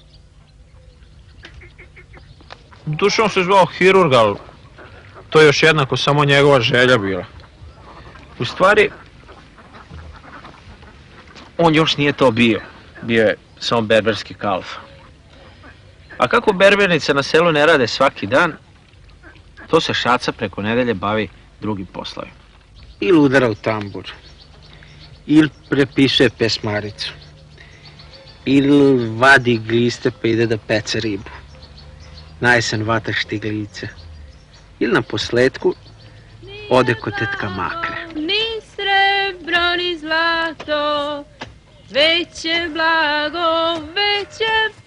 Dušom se zvao hirurg, ali to je još jednako samo njegova želja bila. U stvari, on još nije to bio. Bio je samo berberski kalf. A kako berbernice na selu ne rade svaki dan, to se Šaca preko nedelje bavi drugim poslovima. Ili udara u tambur, ili prepisuje pesmaricu, ili vadi gliste pa ide da pece ribu, najesen vata štiglice, ili na posledku ode kod tetka Makre. Ni srebro, ni zlato, već je blago, već je...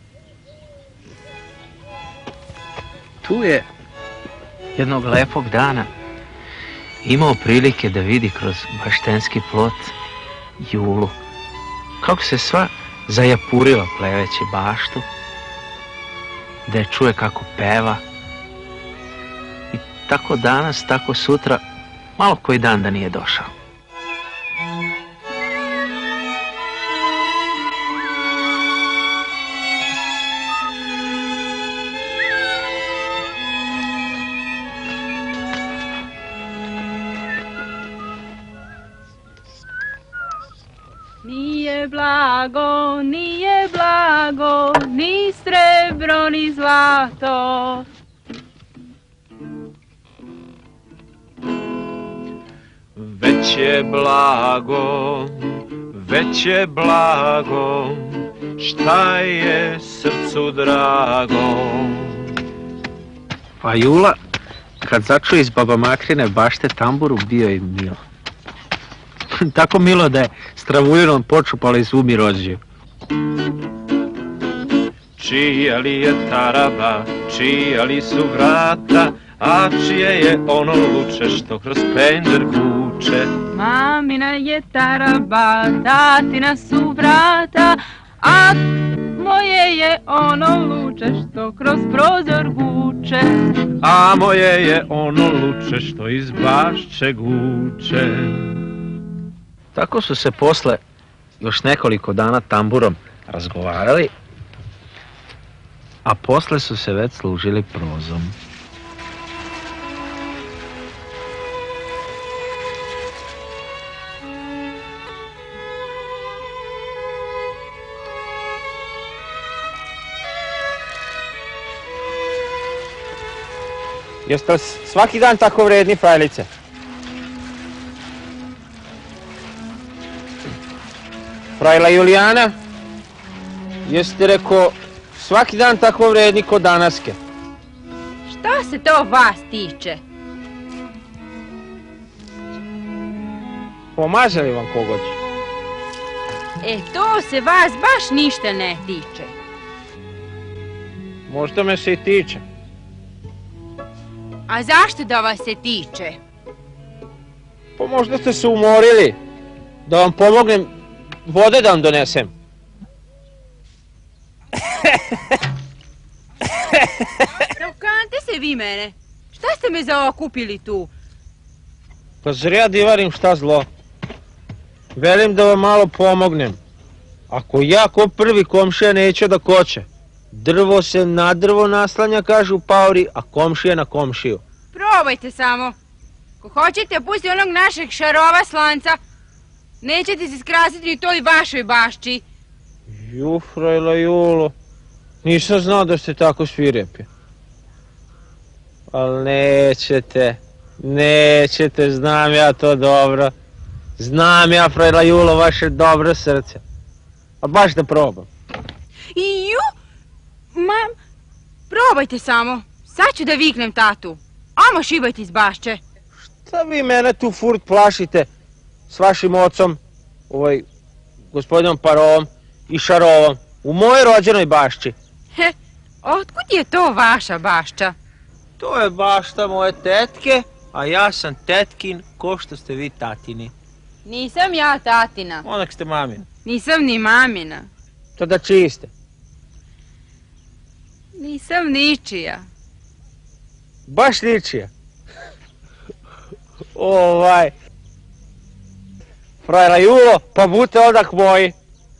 Tu je jednog lepog dana imao prilike da vidi kroz baštenski plot Julu, kako se sva zajapurila pleveći baštu, da je čuje kako peva. I tako danas, tako sutra, malo koji dan da nije došao. blago, nije blago, ni srebro, ni zlato. Već je blago, šta je srcu drago. A Jula, kad začuje iz baba Makrine bašte tamburu, bio je milo. Tako milo da je stravuljinom počupala i zumi rođe. Čija li je taraba, čija li su vrata, a čije je ono luče što kroz pender vuče. Mamina je taraba, tatina su vrata, a moje je ono luče što kroz prozor vuče. A moje je ono luče što iz bašče guče. Tako su se posle još nekoliko dana tamburom razgovarali, a posle su se već služili prozom. Jeste li svaki dan tako vredni, frajlice? Frajla Julijana, jeste rekao svaki dan tako vredni ko danaske? Šta se to vas tiče? Pomaže li vam kogod? To se vas baš ništa ne tiče. Možda me se i tiče. A zašto da vas se tiče? Pa možda ste se umorili. Da vam pomognem vode da vam donesem. Prokante se vi mene. Šta ste me zaokupili tu? Pa zar ja divarim šta zlo? Velim da vam malo pomognem. Ako ja ko prvi komšija neće da koče. Drvo se na drvo naslanja, kažu paori, a komšija na komšiju. Probajte samo. Ko hoćete, pusti onog našeg šarova slanca. Nećete se skrasiti u toj vašoj bašči. Ju, frajla Julo, nisam znao da ste tako svirepi. Ali nećete, znam ja to dobro. Znam ja, frajla Julo, vaše dobro srce. A baš da probam. Mam, probajte samo. Sad ću da viknem tatu. Amo šibajte iz bašče. Šta vi mene tu furt plašite s vašim ocom, gospodinom Parovom i Šarovom, u mojoj rođenoj bašči? Otkud je to vaša bašča? To je bašta moje tetke, a ja sam tetkin, ko što ste vi tatini. Nisam ja tatina. Onak ste mamina. Nisam ni mamina. Tada čiji ste? Nisam ničija. Baš ničija? Frajla Julo, pa bute odak moji.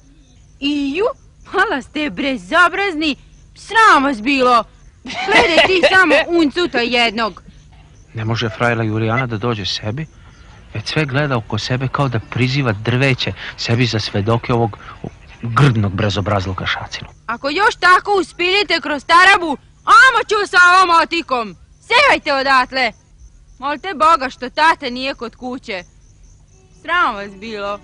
Mala ste brezobrazni. Sram vas bilo. Gledaj ti samo uncuta jednog. Ne može frajla Julijana da dođe sebi, već sve gleda oko sebe kao da priziva drveće sebi za svedoke ovog grdnog brezobrazluka Šacinu. Ako još tako uspiljite kroz tarabu, amo ću sa ovom otikom. Sevajte odatle. Molite Boga što tata nije kod kuće. Sram vas bilo.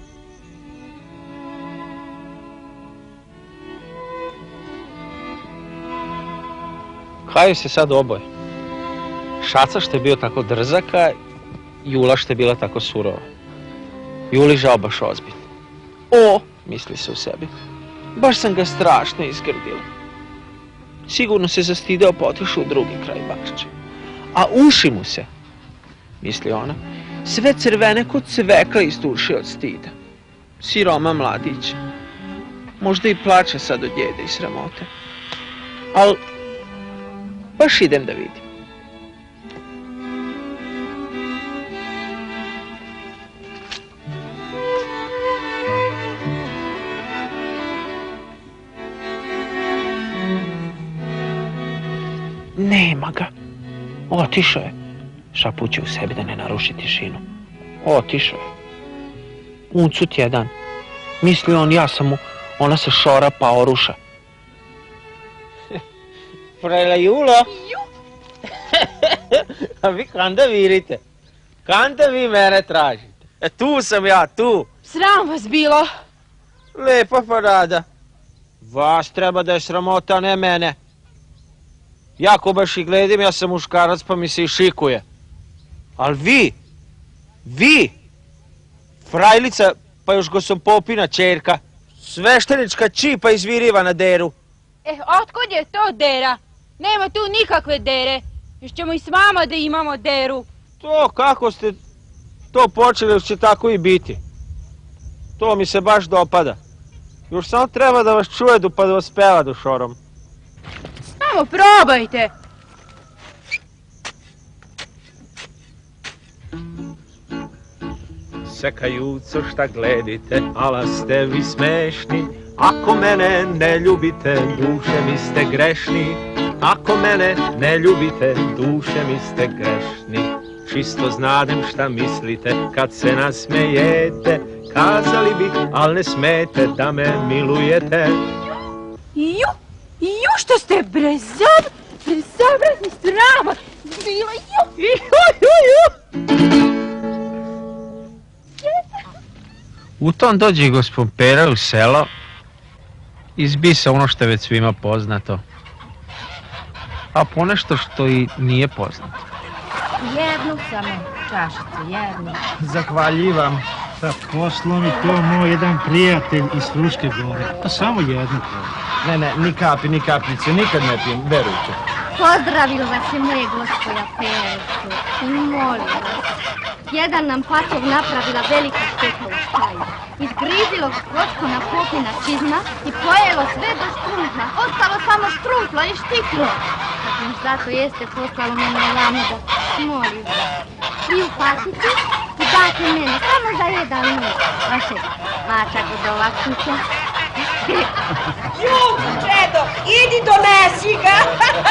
Kaju se sad oboje. Šaca što je bio tako drzaka, Jula što je bila tako surova. Juli žao baš ozbiljno. Misli se u sebi. Baš sam ga strašno izgrdila. Sigurno se zastideo pa otišao u drugi kraj bašče. A uši mu se, misli ona, sve crvene kod cvekla istuši od stida. Siroma mladić. Možda i plače sad od jede i sramote. Al, baš idem da vidim. Nema ga. Otišao je. Šapuće u sebi da ne naruši tišinu. Otišao je. Uncut jedan. Misli on, ja sam mu, ona se šora pa oruša. Frajla Julo? A vi kanda virite? Kanda vi mene tražite? Tu sam ja, tu. Sram vas bilo. Lepa parada. Vas treba da je sramota, a ne mene. Ja ko baš i gledim, ja sam muškarac pa mi se i šikuje. Al vi, frajlica, pa još gosopopina čerka, sveštenička čipa izviriva na deru. Otkud je to dera? Nema tu nikakve dere. Još ćemo i s vama da imamo deru. To kako ste to počeli, još će tako i biti. To mi se baš dopada. Još samo treba da vas čuje pa da vas peva dušorom. Samo probajte. Sekajuco šta gledite, ala ste vi smešni. Ako mene ne ljubite, duše mi ste grešni. Ako mene ne ljubite, duše mi ste grešni. Čisto znadem šta mislite kad se nasmejete. Kazali bi, al ne smete da me milujete. Ju, što ste bezobrazni srama. Bila, U tom dođe i gospod Pera u selo, izbisa ono što je već svima poznato, a ponešto što i nije poznato. Jednu samo čašicu, jednu. Zahvaljivam. Pa poslao mi to moj jedan prijatelj iz Fruške gore. Pa samo jednu. Ne, ni kapljice, nikad ne pijem, verujte. Pozdravio vas je moje gospoja Perko i molim vas. Jedan nam patov napravila velika šteta u staju. Izgrizilo skročko na popina čizma i pojelo sve do strumpla. Ostalo samo strumplo i štiklo. Kad nam zato jeste poslalo mene ovamo da molim vas. Vi upatite i date mene samo za jedan noć. Vaše mača godova kuća. Ju, Čedo, idi donesi ga!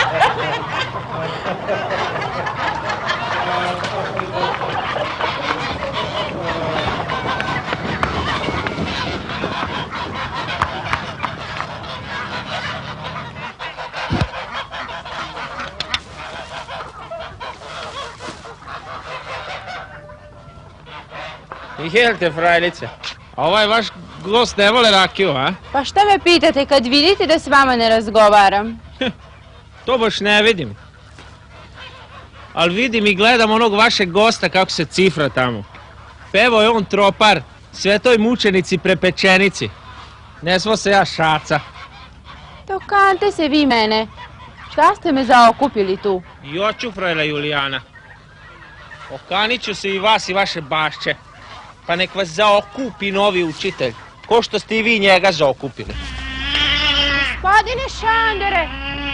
Jelte, frajlice, a ovaj vaš gost ne vole rakiju, a? Pa šta me pitate kad vidite da s vama ne razgovaram? To baš ne vidim. Ali vidim i gledam onog vašeg gosta kako se cifra tamo. Pevo je on tropar, svetoj mučenici prepečenici. Ne svo se ja šaca. Dokante se vi mene. Šta ste me zaokupili tu? I oću, frajla Julijana. Okanit ću se i vas i vaše bašće. Pa nek vas zaokupi novi učitelj, ko što ste i vi njega zaokupili. Gospodine Šandere!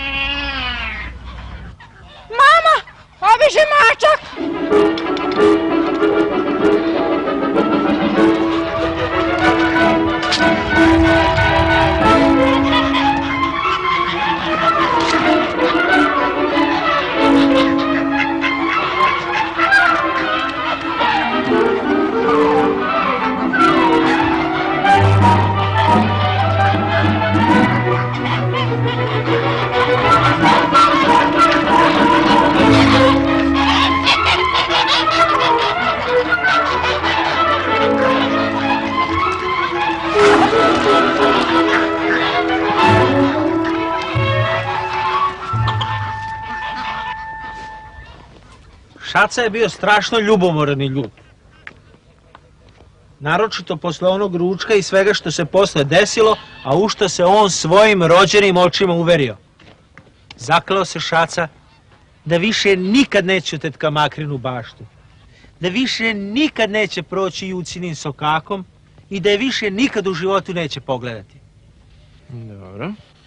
Mama! Obiže mačak! Šaca je bio strašno ljubomoran i ljut. Naročito posle onog ručka i svega što se posle desilo, a u što se on svojim rođenim očima uverio. Zakleo se Šaca da više nikad neće u tetka Makrinu baštu, da više nikad neće proći Jucinim sokakom i da je više nikad u životu neće pogledati. Dobro.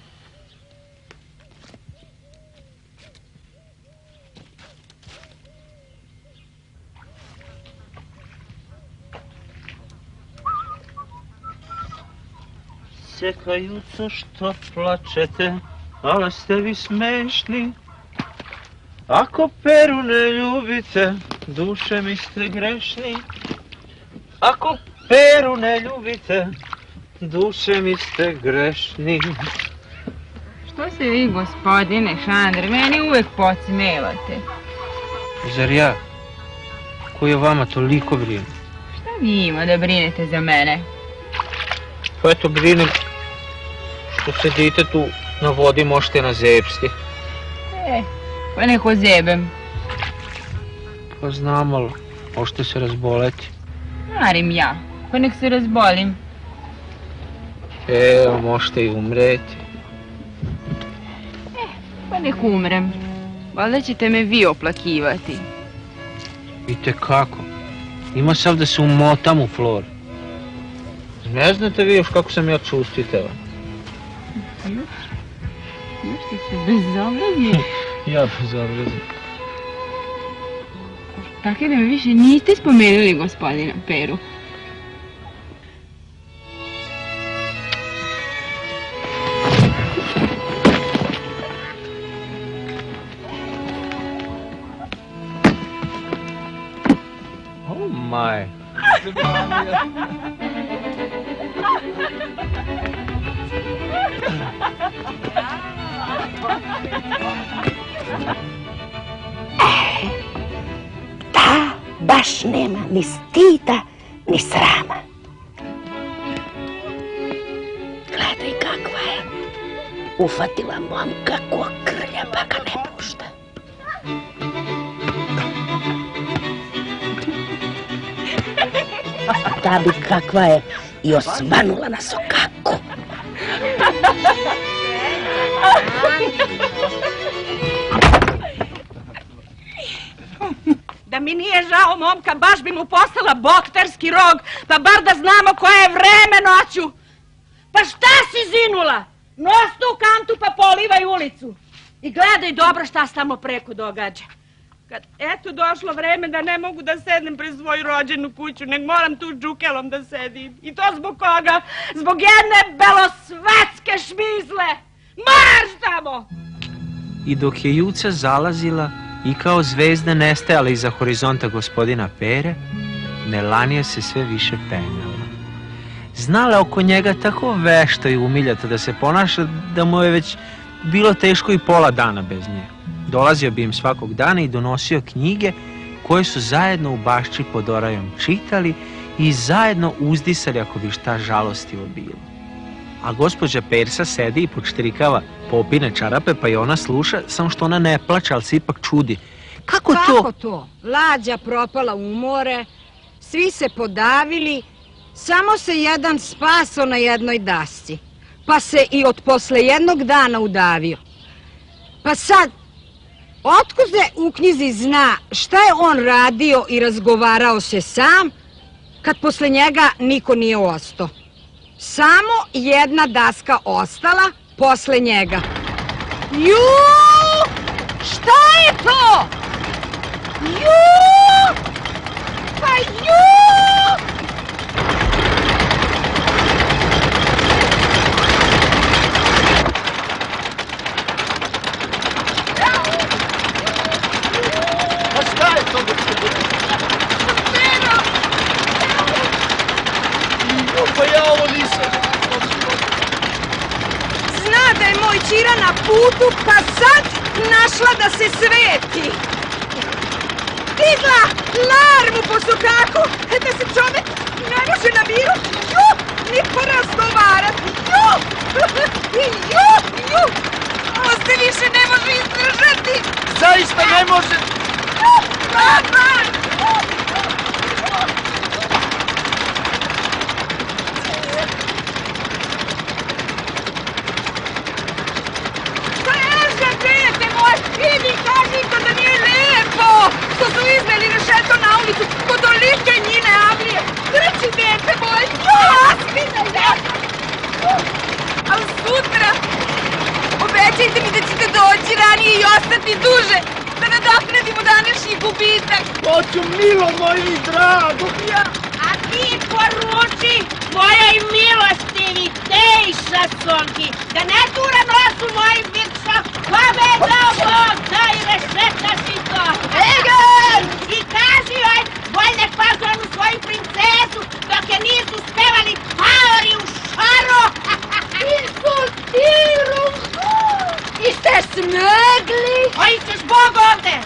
Sekajuco što plačete, ali ste vi smešni. Ako Peru ne ljubite, duše mi ste grešni. Ako Peru ne ljubite, duše mi ste grešni. Što se vi, gospodine Šandre, meni uvek podsmevate? Zar ja, koji o vama toliko brine? Šta vi ima da brinete za mene? Pa eto brinem što sedite tu na vodi, možete na zepsti. Pa neko zebem. Pa znam, ali možete se razboleti. Marim ja, pa nek se razbolim. A možete i umreti. Pa nek umrem. Valjda ćete me vi oplakivati. Vidite kako. Ima sav da se umotam u flor. Ne znate vi još kako sam ja čustitevan. Još ste se bezobrazni. Ja bezobrazni. Tako da me više niste spomenuli gospodina Peru. Oh my. Ta baš nema ni stida, ni srama. Gledaj kakva je. Ufatila momka ko krlja pa ga ne pušta. Ta bi kakva je i osvanula na sokaku. Da mi nije žao momka, baš bi mu postala bokterski rog, pa bar da znamo koje je vreme noću. Pa šta si zinula? Nos tu kantu pa polivaj ulicu. I gledaj dobro šta se tamo preko događa. Kad eto došlo vreme da ne mogu da sednem pred svoju rođenu kuću, nek moram tu džukelom da sedim. I to zbog koga? Zbog jedne belosvetske šmizle. Marš tamo! I dok je juca zalazila i kao zvezda nestajala iza horizonta gospodina Pere, Melanija se sve više penjala. Znala oko njega tako vešto i umiljata da se ponaša da mu je već bilo teško i pola dana bez nje. Dolazio bi im svakog dana i donosio knjige koje su zajedno u bašči pod orajom čitali i zajedno uzdisali ako bi šta žalostivo bilo. A gospođa Persa sedi i podštrikava popine čarape pa i ona sluša, samo što ona ne plače, ali se ipak čudi. Kako to? Lađa propala u more, svi se podavili, samo se jedan spaso na jednoj dasci, pa se i od posle jednog dana udavio. Pa sad, otkud se u knjizi zna šta je on radio i razgovarao se sam, kad posle njega niko nije ostao? Samo jedna daska ostala posle njega. Juuu! Šta je to? Juuu! Pa juuu! Pa šta je to? Pa ja ovo nisam. Zna da je moj Ćira na putu, pa sad našla da se sveti. Digla larmu po sokaku, da se čovek ne može na miru, ni porazgovarati. Ovo se više ne može izdržati. Zaista ne može. Idi, kaži to da nije lepo, što su izmeli rešeto na ulicu, kod olike njine avlije. Trči, dete moje, ospine, ali sutra obećajte mi da ćete doći ranije i ostati duže, da nadoknadimo današnji gubitak. Hoću, milo moje i drago. A ti poruči mojoj milostivi Tejša Sonki da ne tura nos u moj virkšo, kome je dao Bog, daj rešetaš i to. Egan! I kaži joj, bolj nek pažu onu svoju princesu dok je nisu spevali paori u šoru. Smegli! Koji se zbog ovde?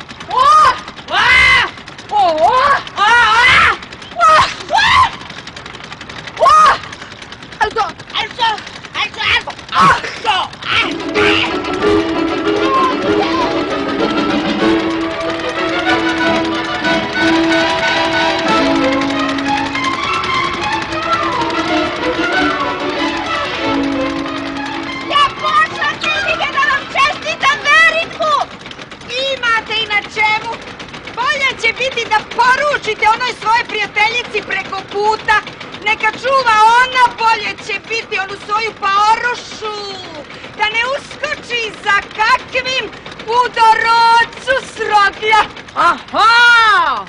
Će biti da poručite onoj svoje prijateljici preko puta. Neka čuva ona, bolje će biti onu svoju paorušu. Da ne uskoči za kakvim udorocu sroglja. Aha!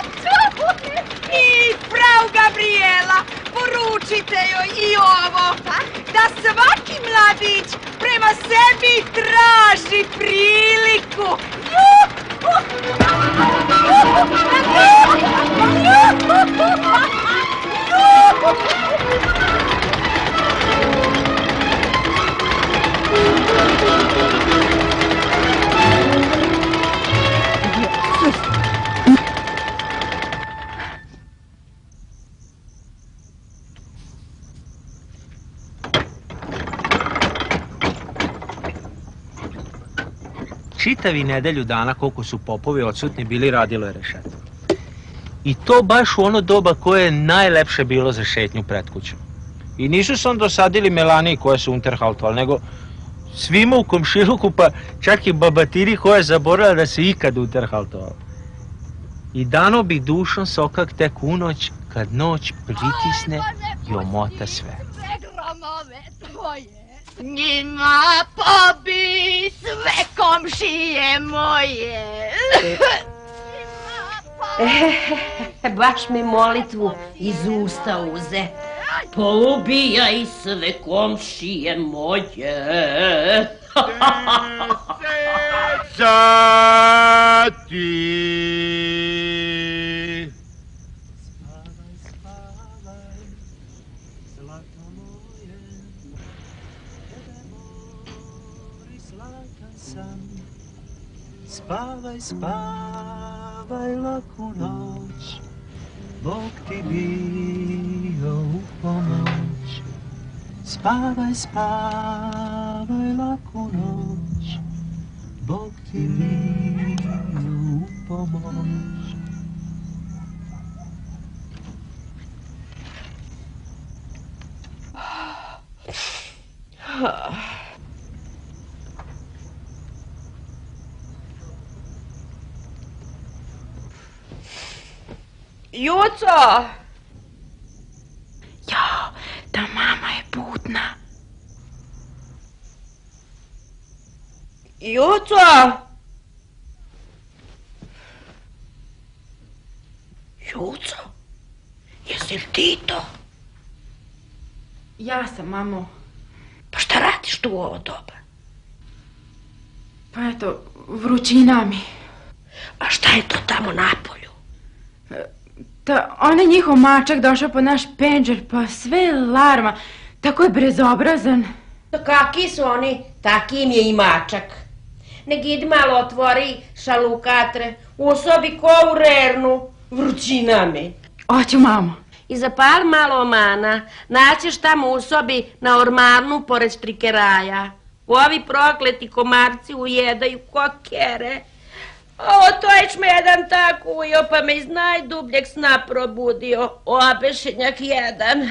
I frau Gabriela, poručite joj i ovo. Da svaki mladić prema sebi traži priliku. Čitavi nedelju dana koliko su popovi odsutni bili, radilo je rešeto. I to baš u ono doba koje je najlepše bilo za šetnju pred kućom. I nisu sam dosadili Melaniji koja se unterhaltovala, nego svima u komšiluku, pa čak i babatiri koja je zaboravila da se ikad unterhaltovala. I dano bi dušom sokak tek u noć, kad noć pritisne i omota sve. Gromove tvoje, s njima pobi sve komšije moje. Baš mi molitvu iz usta uze. Poubijaj sve komšije moje. Sati. Spavaj, spavaj laku noć, Bog ti bio u pomoć. Spavaj, spavaj laku noć, Bog ti bio u pomoć. Juco! Jo, ta mama je budna. Juco! Juco? Jesi li ti to? Ja sam, mamo. Pa šta radiš tu u ovo doba? Pa eto, vrućina mi. A šta je to tamo napolju? Onaj njihov mačak došao po naš penđer, pa sve larma. Tako je brezobrazan. Kaki su oni, taki im je i mačak. Nek idi malo otvori šalukatre, u sobi ko u rernu, vrućina mi. Oću, mamo. I zapali malo omana, naćeš tamo u sobi na ormanu pored štrikeraja. Ovi prokleti komarci ujedaju kokere. O, to je čmedan tako ujo, pa me iz najdubljeg sna probudio. Obešenjak jedan.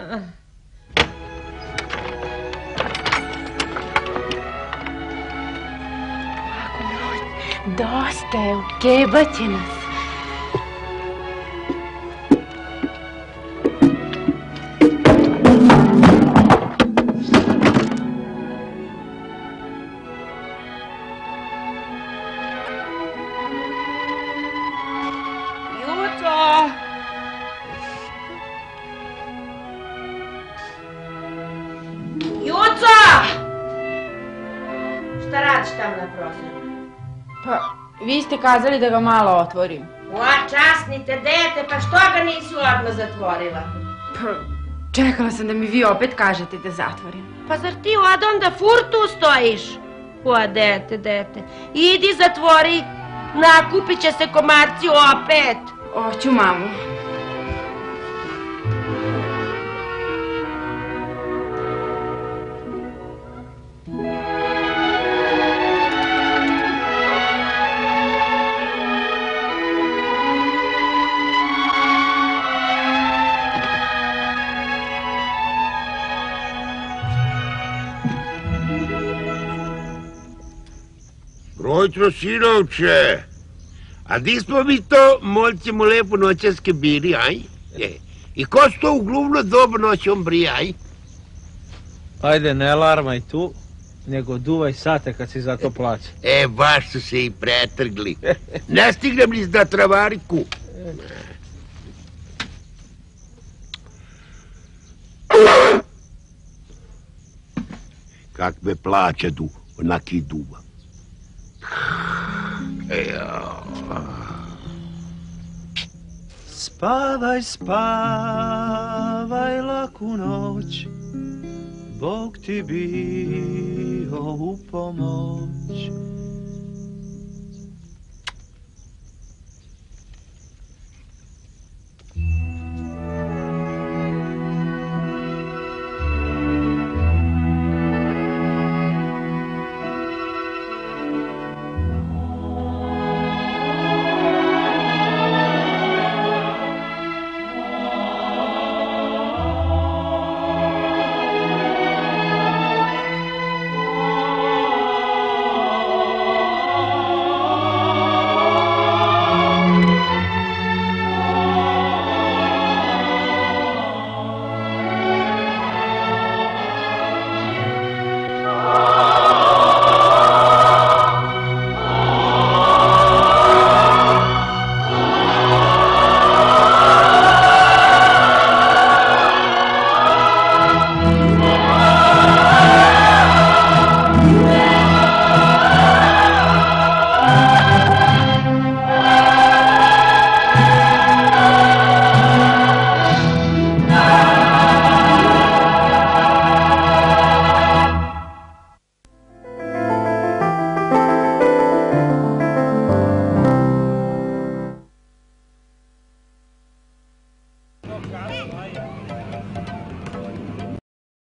Dosta je, ukebaće nas. Šta radiš tamo na prozoru? Pa, vi ste kazali da ga malo otvorim. Ua, časnite dete, pa što ga nisi odmah zatvorila? Pa, čekala sam da mi vi opet kažete da zatvorim. Pa zar ti od onda furtu stojiš? Pa dete. Idi zatvori, nakupit će se komarci opet. Oću, mamu. Rojtro, sinovče, a di smo mi to, molćemo, lepo noćaske bili, aj? I ko su to uglavno dobro noćom brije, aj? Ajde, ne larmaj tu, nego duvaj sate kad si za to plaća. Baš su se i pretrgli. Ne stignem li da travariku. Kak me plaća du, onaki duva. Spavaj, spavaj laku noć, Bog ti bio u pomoć.